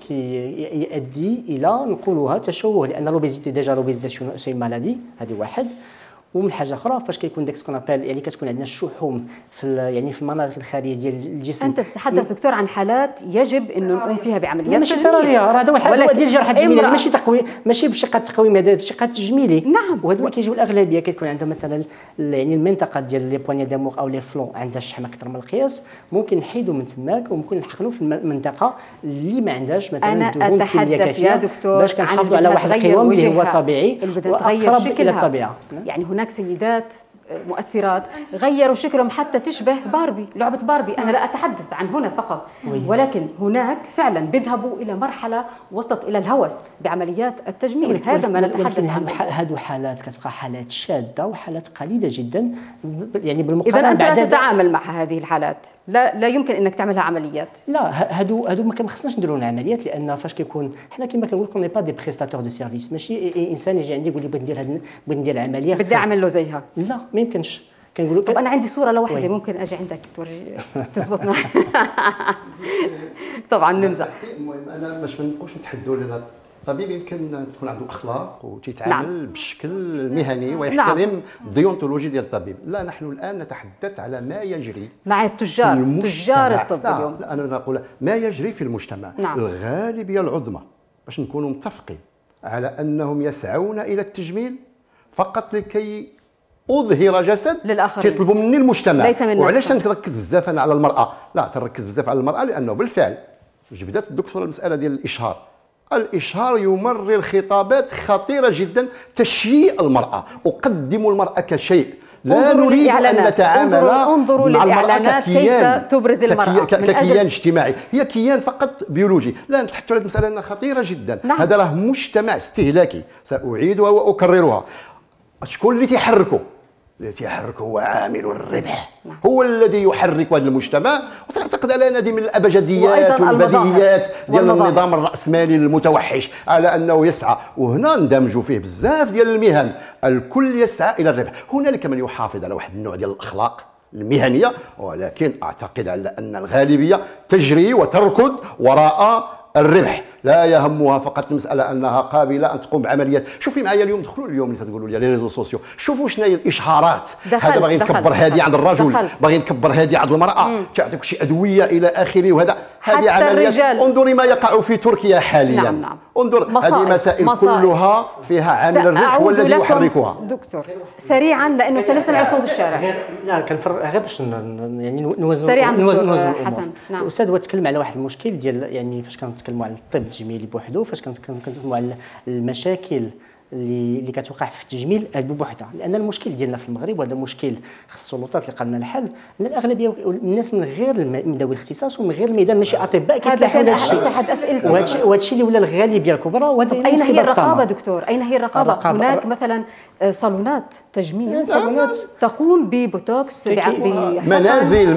يؤدي الى نقولوها تشوه، لان لوبيزيتي ديجا لوبيزيتي سي مالادي، هذه واحد. ومن حاجه اخرى فاش كيكون داك سكون ابال يعني كتكون عندنا الشحوم في يعني في المناطق الخارجيه ديال الجسم. انت تتحدث دكتور عن حالات يجب انه نقوم فيها بعمليات ماشي تراريه، هذا واحد ديال الجراحه التجميليه، ماشي تقويم، ماشي بشقه التقويم، هذا بشقه التجميلي. نعم. وهذو كيجيو الاغلبيه كتكون عندهم مثلا يعني المنطقه ديال لي بواني دامور او لي فلون عندها الشحم اكثر من القياس، ممكن نحيدوا من تماك وممكن نحقنوا في المنطقه اللي ما عندهاش مثلا الدهون الكميه كافيه يا دكتور باش كنحافظوا على واحد القوام اللي هو طبيعي واقرب الى الطبيعه. يعني هناك سيدات مؤثرات غيروا شكلهم حتى تشبه باربي، لعبة باربي. أنا لا أتحدث عن هنا فقط، ولكن هناك فعلا بيذهبوا إلى مرحلة وصلت إلى الهوس بعمليات التجميل. هذا ما نتحدث عنه. هذو حالات كتبقى حالات شاذة وحالات قليلة جدا يعني بالمقارنة. إذا أنت لا تتعامل مع هذه الحالات، لا يمكن أنك تعملها عمليات. لا هادو ما خصناش نديروا لهم عمليات، لأن فاش كيكون حنا كما كنقول كوني با دي بريستاتور دو سيرفيس، ماشي إنسان يجي عندي يقول لي بغيت ندير عملية بدي أعمل له زيها. لا ما يمكنش. كنقولوا طب انا عندي صوره لوحده ممكن اجي عندك تورجي تزبطنا. طبعا نمزح. المهم انا باش ما نبقوش نتحدوا لنا الطبيب يمكن تكون عنده اخلاق وتيتعامل نعم. بشكل مهني ويحترم نعم. الديونتولوجي ديال الطبيب. لا نحن الان نتحدث على ما يجري مع تجار الطب اليوم. لا انا نقول ما يجري في المجتمع. نعم. الغالبيه العظمى باش نكونوا متفقين على انهم يسعون الى التجميل فقط لكي أظهر جسد للآخرين تطلبوا مني المجتمع. ليس من وعلاش تنركز بزاف أنا على المرأة؟ لا تنركز بزاف على المرأة لأنه بالفعل جبدت الدكتور المسألة ديال الإشهار. الإشهار يمرر خطابات خطيرة جدا تشييء المرأة، أقدم المرأة كشيء، لا نريد أن نتعامل انظروا مع للإعلانات كيف تبرز المرأة ككيان اجتماعي، هي كيان فقط بيولوجي. لا نتحدث على مسألة أنها خطيرة جدا. نعم. هذا راه مجتمع استهلاكي، سأعيدها وأكررها. شكون اللي تيحركه؟ اللي تيحرك هو عامل الربح. نعم. هو الذي يحرك هذا المجتمع. وتعتقد على هذه من الابجديات والبديهيات ديال النظام الراسمالي المتوحش على انه يسعى، وهنا ندمجوا فيه بزاف ديال المهن، الكل يسعى الى الربح. هنالك من يحافظ على واحد النوع ديال الاخلاق المهنيه، ولكن اعتقد على ان الغالبيه تجري وتركض وراء الربح، لا يهمها فقط المساله انها قابله ان تقوم بعمليات. شوفي معايا اليوم، دخلوا اليوم اللي تقولوا لي لي ريزو سوسيو، شوفوا شنو هي الاشهارات. هذا باغي نكبر هذه عند الرجل، باغي نكبر هذه عند المراه، تعطيك شي ادويه الى اخره، وهذا هذه عمليات. انظري ما يقع في تركيا حاليا. نعم نعم. انظر هذه مسائل كلها فيها عامل الربح هو الذي يحركها. دكتور سريعا لانه سنستمع صوت الشارع. لا كنفرق غير باش يعني نوزن سريعا نوزن حسن. نعم. الاستاذ هو تكلم على واحد المشكل ديال يعني فاش كنتكلموا على الطب التجميلي بوحدو، فاش كنتكلموا على المشاكل اللي كتوقع في التجميل بوحدها، لان المشكل ديالنا في المغرب، وهذا مشكل خص السلطات اللي قالنا الحل، ان الاغلبيه الناس من غير ذوي الاختصاص ومن غير الميدان ماشي اطباء كيتلاحوا هذا الشيء. وهذا الشيء اللي ولا الغالبيه الكبرى. وهذا اين هي الرقابه دكتور؟ اين هي الرقابه؟ هناك مثلا صالونات تجميل تقوم ببوتوكس، منازل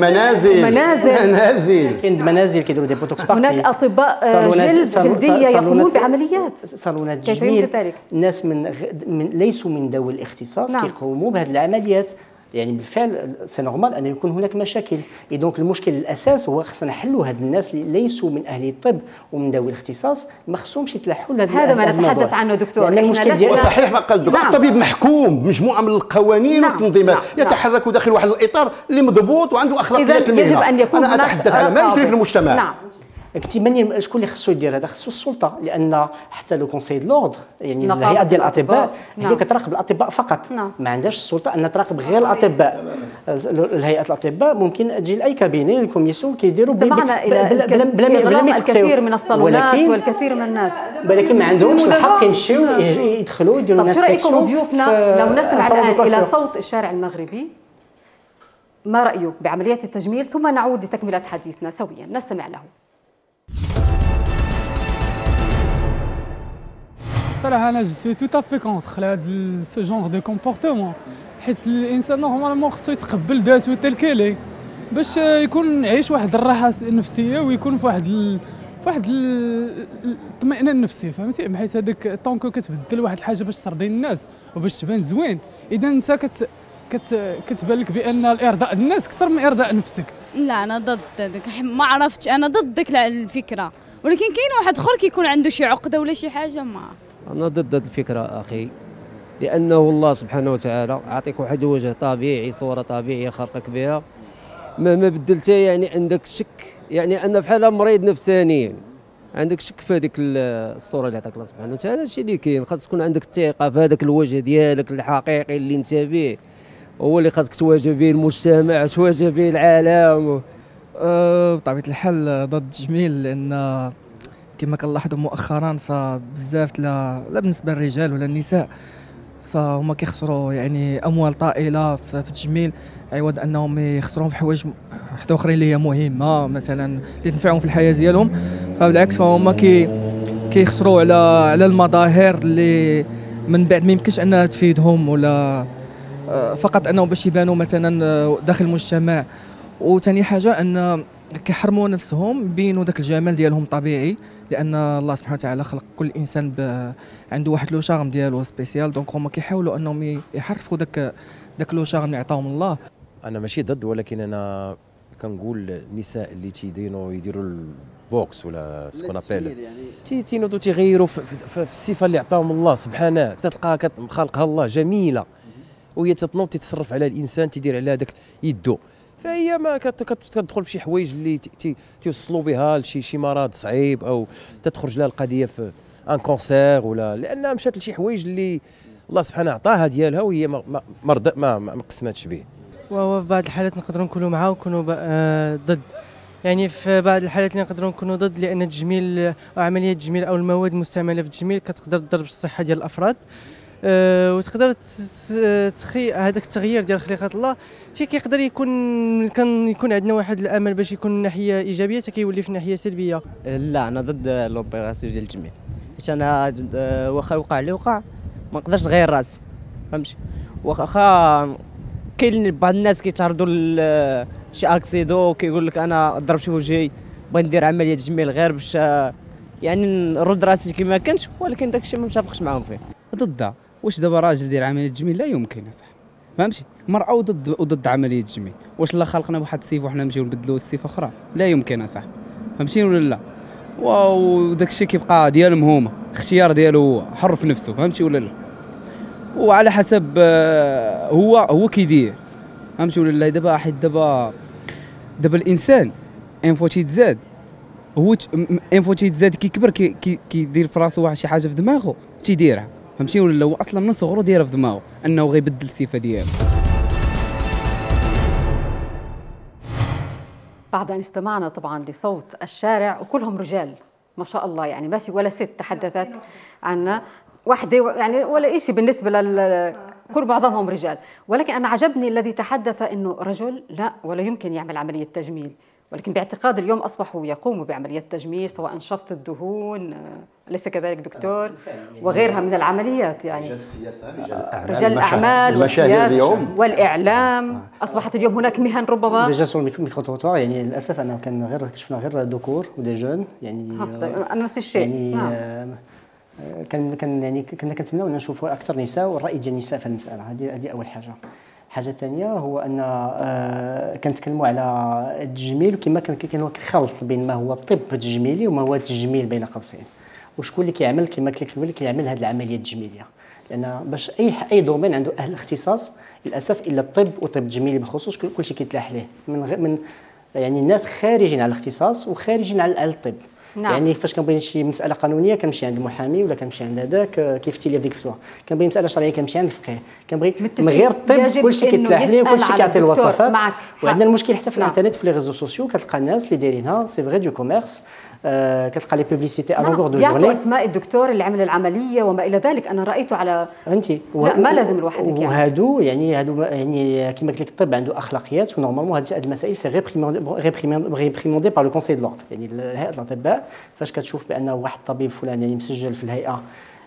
كاين منازل كيديروا دي بوتوكس بارتي. هناك اطباء جلديه يقومون بعمليات صالونات تجميل. الناس من ليسوا من ذوي الاختصاص. نعم. كيقوموا بهذه العمليات يعني بالفعل سي نورمال ان يكون هناك مشاكل. دونك المشكل الاساس هو خصنا نحلوا هاد الناس اللي ليسوا من اهل الطب ومن ذوي الاختصاص، ما خصهمش يتلحوا هذا ما نتحدث عنه دكتور. صحيح ما قال الدكتور. الطبيب محكوم بمجموعه من القوانين والتنظيمات يتحرك داخل واحد الاطار اللي مضبوط وعنده اخلاقيات المهنه. يجب ان يكون انا اتحدث على ما يجري في المجتمع. نعم. اكتمال شكون اللي خصو يدير هذا؟ خصو السلطه، لان حتى لو كونساي دو لوردر يعني الهيئه ديال الاطباء هي كتراقب الاطباء فقط. ما عندهاش السلطه ان تراقب غير الاطباء. الهيئه الاطباء ممكن تجي لاي كابيني الكوميسيون كيديروا استمعنا الى الكثير من الصالونات والكثير من الناس، ولكن ما عندهمش الحق يمشيو يدخلوا يديروا الناس. طيب شو رايكم ضيوفنا لو نستمع الان الى صوت الشارع المغربي؟ ما رايك بعمليات التجميل؟ ثم نعود لتكمله حديثنا سويا. نستمع له. صراحة أنا جو سوي تو افي كونتر هاد سو جونغ دو كومبورتمون، حيت الإنسان نورمالمون خصو يتقبل ذاتو تال كيلي باش يكون عايش واحد الراحة النفسية ويكون في واحد الاطمئنان النفسي، فهمتي؟ بحيث هذاك طونكو كتبدل واحد الحاجة باش ترضي الناس وباش تبان زوين، إذا أنت كتبان لك بأن الإرضاء الناس أكثر من إرضاء نفسك. لا أنا ضد هذاك، ما عرفتش، أنا ضد ديك الفكرة، ولكن كاين واحد اخر كيكون عنده شي عقده ولا شي حاجه. ما انا ضد هذه الفكره اخي، لانه الله سبحانه وتعالى عطيك واحد الوجه طبيعي، صوره طبيعيه خلقك بها، ما بدلتها يعني عندك شك، يعني انا بحال مريض نفساني، يعني عندك شك في هذيك الصوره اللي عطاك الله سبحانه وتعالى. هادشي اللي كاين، خاص تكون عندك الثقه في هذاك الوجه ديالك الحقيقي اللي انت به، هو اللي خاصك تواجه به المجتمع، تواجه به العالم. بطبيعة الحال ضد التجميل، لأن كما كنلاحظوا مؤخرا فبزاف لا بالنسبة للرجال ولا النساء فهما كيخسروا يعني أموال طائلة في التجميل، عوض أنهم يخسرون في حوايج أخرين اللي هي مهمة مثلا اللي تنفعهم في الحياة ديالهم، فبالعكس فهما كيخسروا على المظاهر اللي من بعد ما يمكنش أنها تفيدهم، ولا فقط أنهم باش يبانوا مثلا داخل المجتمع. وثاني حاجه ان كيحرموا نفسهم بينوا داك الجمال ديالهم طبيعي، لان الله سبحانه وتعالى خلق كل انسان عنده واحد لو شارم ديالو سبيسيال، دونك هما كيحاولوا انهم يحرفوا داك لو شارم اللي عطاهم الله. انا ماشي ضد، ولكن انا كنقول النساء اللي يديروا البوكس ولا سكون ابيل تينوضوا تيغيروا في الصفه اللي عطاهم الله سبحانه، تلقاها خلقها الله جميله وهي تتنوض تتصرف على الانسان، تيدير على هذاك يدو، فهي ما كتدخل في شي حوايج اللي توصلوا بها لشي مرض صعيب، او تتخرج لها القضيه في ان كونسير، ولا لانها مشات لشي حوايج اللي الله سبحانه عطاها ديالها وهي ما قسماتش به. وفي بعض الحالات نقدروا نكونوا معاه ونكونوا ضد، يعني في بعض الحالات نقدروا نكونوا ضد، لان التجميل او عمليه التجميل او المواد المستعمله في التجميل كتقدر تضر بالصحه ديال الافراد، وتقدر هذاك التغيير ديال خليقه الله فيه كيقدر يكون عندنا واحد الامل باش يكون الناحيه ايجابيه حتى كيولي في الناحيه سلبيه. لا انا ضد لوبيراسيون ديال التجميل، حيت انا واخا وقع اللي وقع ما نقدرش نغير راسي، فهمتي؟ واخا كاين بعض الناس كيتعرضوا لشي اكسيدو كيقول لك انا ضربت في وجهي بغيت ندير عمليه تجميل غير باش يعني نرد راسي كما كنت، ولكن داكشي ما متفقش معاهم فيه. ضدها. واش دابا راجل يدير عمليه تجميل؟ لا يمكن صح، فهمتي؟ مرأة وضد عمليه التجميل، واش الله خلقنا بواحد الصفه وحنا نمشيو نبدلوا الصفه اخرى؟ لا يمكن صح، فهمتيني ولا لا؟ وداك الشيء كيبقى ديالهم هما، اختيار ديالو هو حر في نفسه، فهمتي ولا لا؟ وعلى حسب هو كيدير، فهمتي ولا لا؟ دابا حيت دابا الانسان ان فوا تيتزاد، هو ان فوا تيتزاد كيكبر كيدير في راسو واحد شي حاجه في دماغه تيديرها، فهمتي ولا لا؟ هو اصلا من صغرو دايره في دماغه انه غيبدل الصفه ديالو. بعد ان استمعنا طبعا لصوت الشارع وكلهم رجال ما شاء الله، يعني ما في ولا ست تحدثت عنا وحده يعني ولا شيء بالنسبه كل معظمهم رجال، ولكن انا عجبني الذي تحدث انه رجل لا ولا يمكن يعمل عمليه تجميل، ولكن باعتقاد اليوم اصبحوا يقوموا بعمليه تجميل سواء شفط الدهون، أليس كذلك دكتور؟ وغيرها من العمليات، يعني رجال السياسة، رجال الأعمال والسياسة والإعلام، أصبحت اليوم هناك مهن ربما ديجا سور الميكرو تروطوار، يعني للأسف أنا شفنا غير ذكور ودي جون، يعني أنا نفس الشيء، يعني كنا كنتمناو أن نشوفوا أكثر نساء والرأي ديال النساء في المسألة، هذه أول حاجة. حاجه ثانيه هو ان كنتكلموا على التجميل، وكما كاين خلط بين ما هو الطب التجميلي وما هو التجميل بين قوسين. وشكون اللي كيعمل كما قلت لك اللي كيعمل هذه العمليه التجميليه؟ لان باش اي دومين عنده اهل اختصاص للاسف الا الطب والطب التجميلي بخصوص كلشي كيتلاح ليه من يعني الناس خارجين على الاختصاص وخارجين على الطب. نعم. يعني فاش كنبغي شي مساله قانونيه كنمشي عند المحامي ولا كنمشي عند هذاك كيفتي لي في ديك الفتوى، كنبغي مساله شرعيه كنمشي عند الفقيه، كنبغي من غير الطب كلشي كيتلاح ليه وكلشي كيعطي الوصفات. وعندنا المشكل حتى في الانترنت في لي ريزو سوسيو كتلقى الناس اللي دايرينها سي فغي دو كوميرس، كتلقى لي بوبليسيتي الونغور دو جورني، يعطوا اسماء الدكتور اللي عمل العمليه وما الى ذلك. انا رايته على لا ما لازم الواحد يعمل. وهادو يعني كما قلت لك الطب عنده اخلاقيات، ونورمالمون هذه المسائل سي ريبريموندي بار لو كونساي دو لوردر. يعني هيئه الاطباء فاش كتشوف بان واحد الطبيب فلان يعني مسجل في الهيئه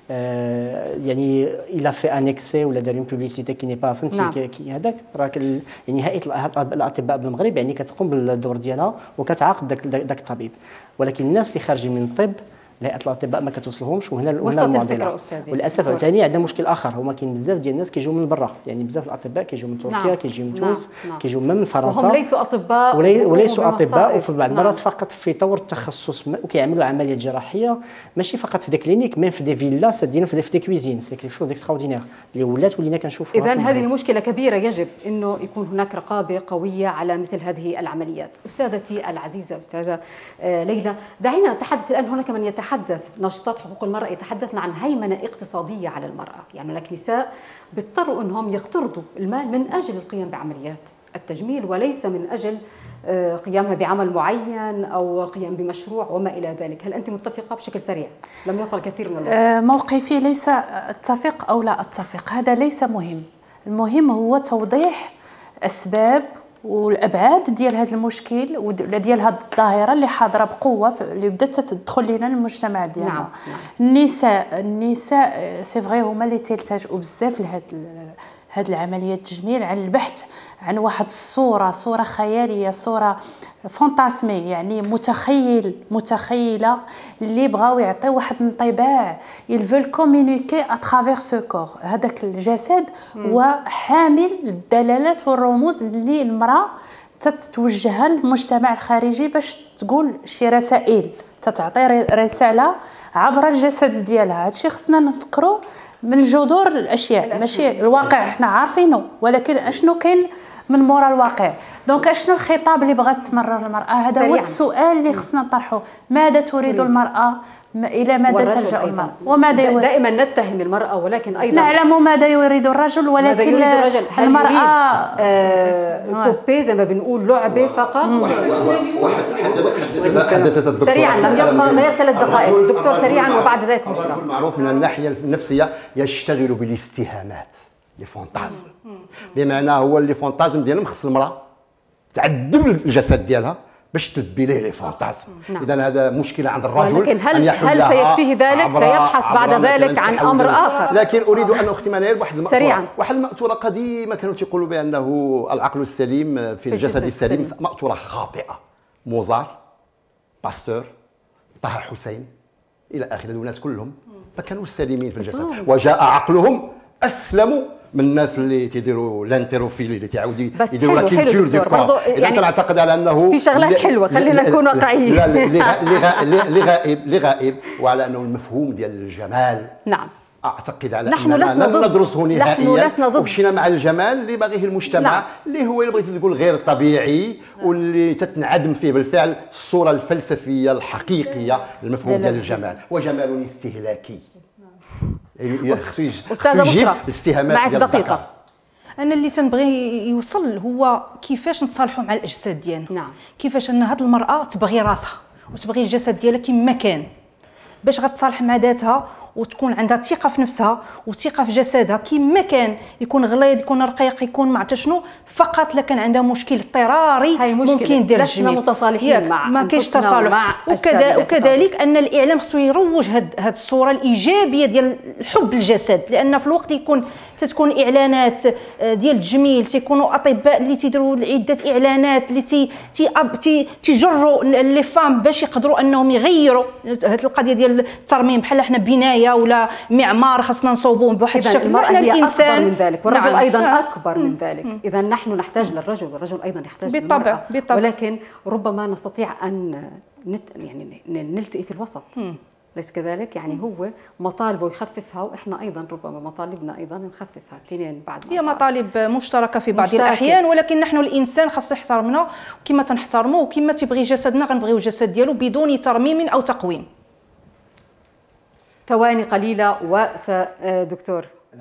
يعني الا في ان اكسي ولا دار اون بوبليسيتي كي ني با فهمتي كي هذاك راك يعني هيئه الاطباء بالمغرب يعني كتقوم بالدور ديالها وكتعاقب داك الطبيب. ولكن الناس اللي خارجين من الطب هيئه الاطباء ما كتوصلهمش، وهنا المعضله. وللاسف عاوتاني عندنا مشكل اخر، هما كاين بزاف ديال الناس كيجيو من برا، يعني بزاف الاطباء كيجيو من تركيا، كيجيو من تونس، كيجيو من فرنسا، وهم ليسوا اطباء وليسوا اطباء، وفي بعض المرات فقط في طور التخصص وكيعملوا عمليات جراحيه ماشي فقط في دي كلينيك، مي في دي فيلا سادين في دي كويزين. سي كيك شوز ديكستراوردينير اللي ولينا كنشوفوها. اذا هذه مشكله كبيره، يجب انه يكون هناك رقابه قويه على مثل هذه العمليات. استاذتي العزيزه استاذه ليلى، دعينا نتحدث الان. هناك من يتحدث ناشطات حقوق المرأة يتحدثن عن هيمنة اقتصادية على المرأة، يعني هناك نساء بيضطروا انهم يقترضوا المال من اجل القيام بعمليات التجميل وليس من اجل قيامها بعمل معين او قيام بمشروع وما الى ذلك. هل انت متفقة بشكل سريع؟ لم يقل كثير من الوقت. موقفي ليس اتفق او لا اتفق، هذا ليس مهم. المهم هو توضيح اسباب والابعاد ديال هذا المشكل وديال هذه الظاهره اللي حاضره بقوه اللي بدات تدخل لنا للمجتمع ديالنا. نعم. النساء سي فغي هما اللي تلتجؤوا بزاف لهاد العمليات التجميل، عن البحث عن واحد صوره خياليه، صوره فانتاسمي، يعني متخيله اللي بغاو يعطيو واحد الانطباع. يلفول كومونيكي اترافير سو كور، هذاك الجسد هو حامل الدلالات والرموز اللي المراه تتوجهها للمجتمع الخارجي باش تقول شي رسائل، تتعطي رساله عبر الجسد ديالها. هادشي خصنا نفكروا من جذور الاشياء، ماشي الواقع احنا عارفينه، ولكن اشنو كاين من مورا الواقع. دونك اشنو الخطاب اللي بغات تمرر المراه؟ هذا هو السؤال اللي خصنا نطرحه. ماذا تريد المراه؟ الى ماذا تلجا المراه؟ وماذا يريد؟ دائما نتهم المراه، ولكن ايضا نعلم ماذا يريد الرجل، ولكن يريد الرجل. هل المراه كوبي زي ما بنقول لعبه فقط؟ حدثت سريعا، لم يبقى غير 3 دقائق دكتور، سريعا وبعد ذلك بشرى. معروف من الناحيه النفسيه يشتغل بالاستهامات، لي فونتازم، بمعنى هو اللي فونتازم ديالهم خص المراه تعذب الجسد ديالها باش تلبي ليه لي فونتازم. اذا هذا مشكله عند الرجل. لكن هل سيكفيه ذلك؟ سيبحث بعد ذلك عن امر اخر. لكن اريد ان اختم انا بواحد سريعا. واحد المأثورة قديمه كانوا تيقولوا بانه العقل السليم في الجسد السليم، مأثورة خاطئه. موزار، باستور، طه حسين الى اخره، الناس كلهم ما كانوش سليمين في الجسد، وجاء عقلهم اسلم من الناس اللي تيديروا لانتروفيلي اللي تعاودوا يديروا لا كولتور دو كور. اذا كنعتقد على انه في شغلات حلوه، خلينا نكون واقعيين. اللي غائب وعلى انه المفهوم ديال الجمال. نعم. اعتقد على اننا لم ندرسه نهائيا، ومشينا مع الجمال اللي باغيه المجتمع. نعم. اللي هو اللي بغيتي تقول غير طبيعي، واللي تتنعدم فيه بالفعل الصوره الفلسفيه الحقيقيه للمفهوم ديال الجمال، وجمال استهلاكي. استاذه بشرى معك دقيقه. انا اللي تنبغي يوصل هو كيفاش نتصالحوا مع الاجساد ديالنا. نعم. كيفاش ان هذه المراه تبغي راسها وتبغي الجسد ديالها كما كان، باش غتصالح مع ذاتها وتكون عندها ثقه في نفسها وثقه في جسدها كما كان، يكون غليظ يكون رقيق يكون ما عرفت شنو، فقط لكن عندها مشكل اضطراري ممكن يدير لسنا متصالحين مع ما كاينش تصالح. وكذلك ان الاعلام خصو يروج هاد الصوره الايجابيه ديال الحب للجسد، لان في الوقت يكون تتكون اعلانات ديال التجميل، تيكونوا اطباء اللي تيديروا عده اعلانات اللي تيجروا لي فام باش يقدروا انهم يغيروا هذه القضيه ديال الترميم، بحال احنا بنايه ولا معمار خاصنا نصوبوه بواحد الشكل. المراه هي الانسان اكبر من ذلك والرجل نعم. ايضا اكبر من ذلك. اذا نحن نحتاج للرجل والرجل ايضا يحتاج للمراه، ولكن ربما نستطيع ان يعني نلتقي في الوسط. ليس كذلك؟ يعني هو مطالبه يخففها واحنا ايضا ربما مطالبنا ايضا نخففها، اثنين بعد هي مطالب مشتركه في بعض الاحيان، ولكن نحن الانسان خاص يحترمنا وكما تنحترموه وكما تيبغي جسدنا غنبغيو الجسد ديالو بدون ترميم او تقويم. ثواني قليله دكتور.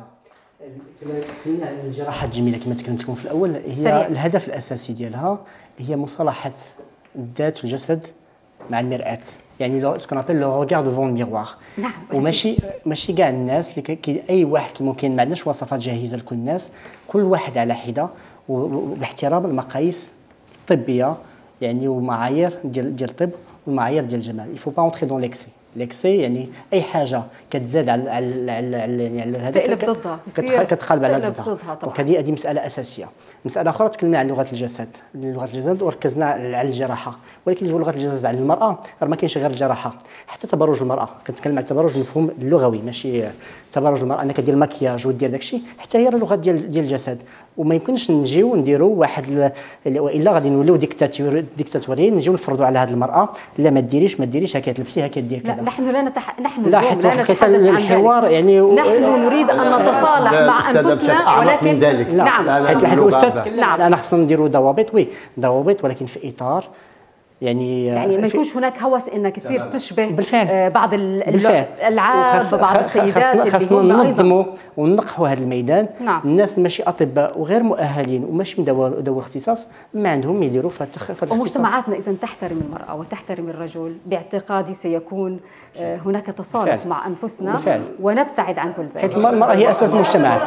كما تكلمنا عن الجراحه التجميليه كما تكلمت لكم في الاول، هي سريع. الهدف الاساسي ديالها هي مصالحه الذات والجسد مع المرآة، يعني سكون ابل لو روغار دوفون ميغوار. نعم. وماشي كاع الناس اللي اي واحد ممكن، ما عندناش وصفات جاهزه لكل الناس، كل واحد على حده وباحترام المقاييس الطبيه يعني ومعايير ديال الطب والمعايير ديال الجمال. يفو با اونتري دون ليكسي يعني اي حاجه كتزاد على يعني هذا تقلب ضدها، كتقلب على ضدها. دونك هذه مساله اساسيه. مساله اخرى تكلمنا عن لغه الجسد، وركزنا على الجراحه، ولكن لغه الجسد عند المراه راه ما كاينش غير الجراحه، حتى تبرج المراه. كنتكلم على التبرج بالمفهوم اللغوي، ماشي تبرج المراه انك دير المكياج ودير داكشي، حتى هي اللغه ديال الجسد. وما يمكنش نجيو نديروا واحد والا غادي نوليو ديكتاتوريين نجيو نفرضوا على هذه المراه لا ما ديريش هكا تلبسي هكا دير كذا. نحن نحن لا حتى الحوار يعني نحن نريد ان نتصالح مع انفسنا، ولكن نعم حيت الاستاذ انا خصنا نديروا ضوابط ولكن في اطار يعني ما يكونش هناك هوس انك تصير تشبه بالفعل بعض الالعاب بعض السيدات خاصنا ننظموا وننقحوا هذا الميدان. نعم. الناس اللي ماشي اطباء وغير مؤهلين وماشي ذوي اختصاص ما عندهم يديروا في الاختصاص. ومجتمعاتنا اذا تحترم المراه وتحترم الرجل باعتقادي سيكون هناك تصالح مع انفسنا بالفعل. ونبتعد عن كل ذلك. حيت المراه هي اساس المجتمع.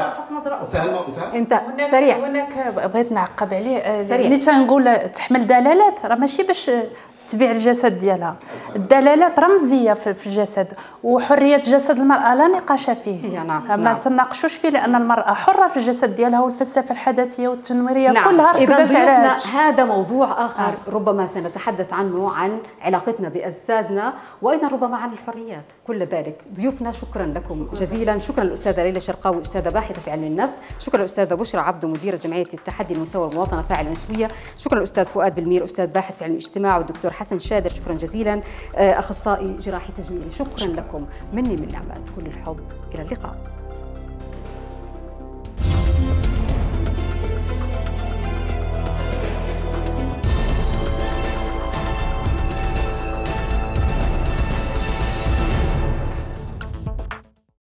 انت سريع. هناك بغيت نعقب عليه سريع. اللي تنقول تحمل دلالات، راه ماشي باش تبيع الجسد ديالها، الدلالات رمزيه في الجسد، وحريه جسد المراه لا نقاش فيه. ما تناقشوش فيه لان المراه حره في الجسد ديالها، والفلسفه الحداثيه والتنويريه كلها ركزت على هذا موضوع اخر ربما سنتحدث عنه، عن علاقتنا باجسادنا وايضا ربما عن الحريات. كل ذلك ضيوفنا شكرا لكم جزيلا. شكرا للاستاذه ليلى شرقاوي استاذه باحثه في علم النفس، شكرا للاستاذه بشرى عبده مديره جمعيه التحدي لمستوى المواطنه فاعل النسويه، شكرا للاستاذ فؤاد بالمير استاذ باحث في علم الاجتماع، والدكتور حسن شادر شكرا جزيلا اخصائي جراحي تجميلي. شكرا لكم مني من نعمات كل الحب، الى اللقاء.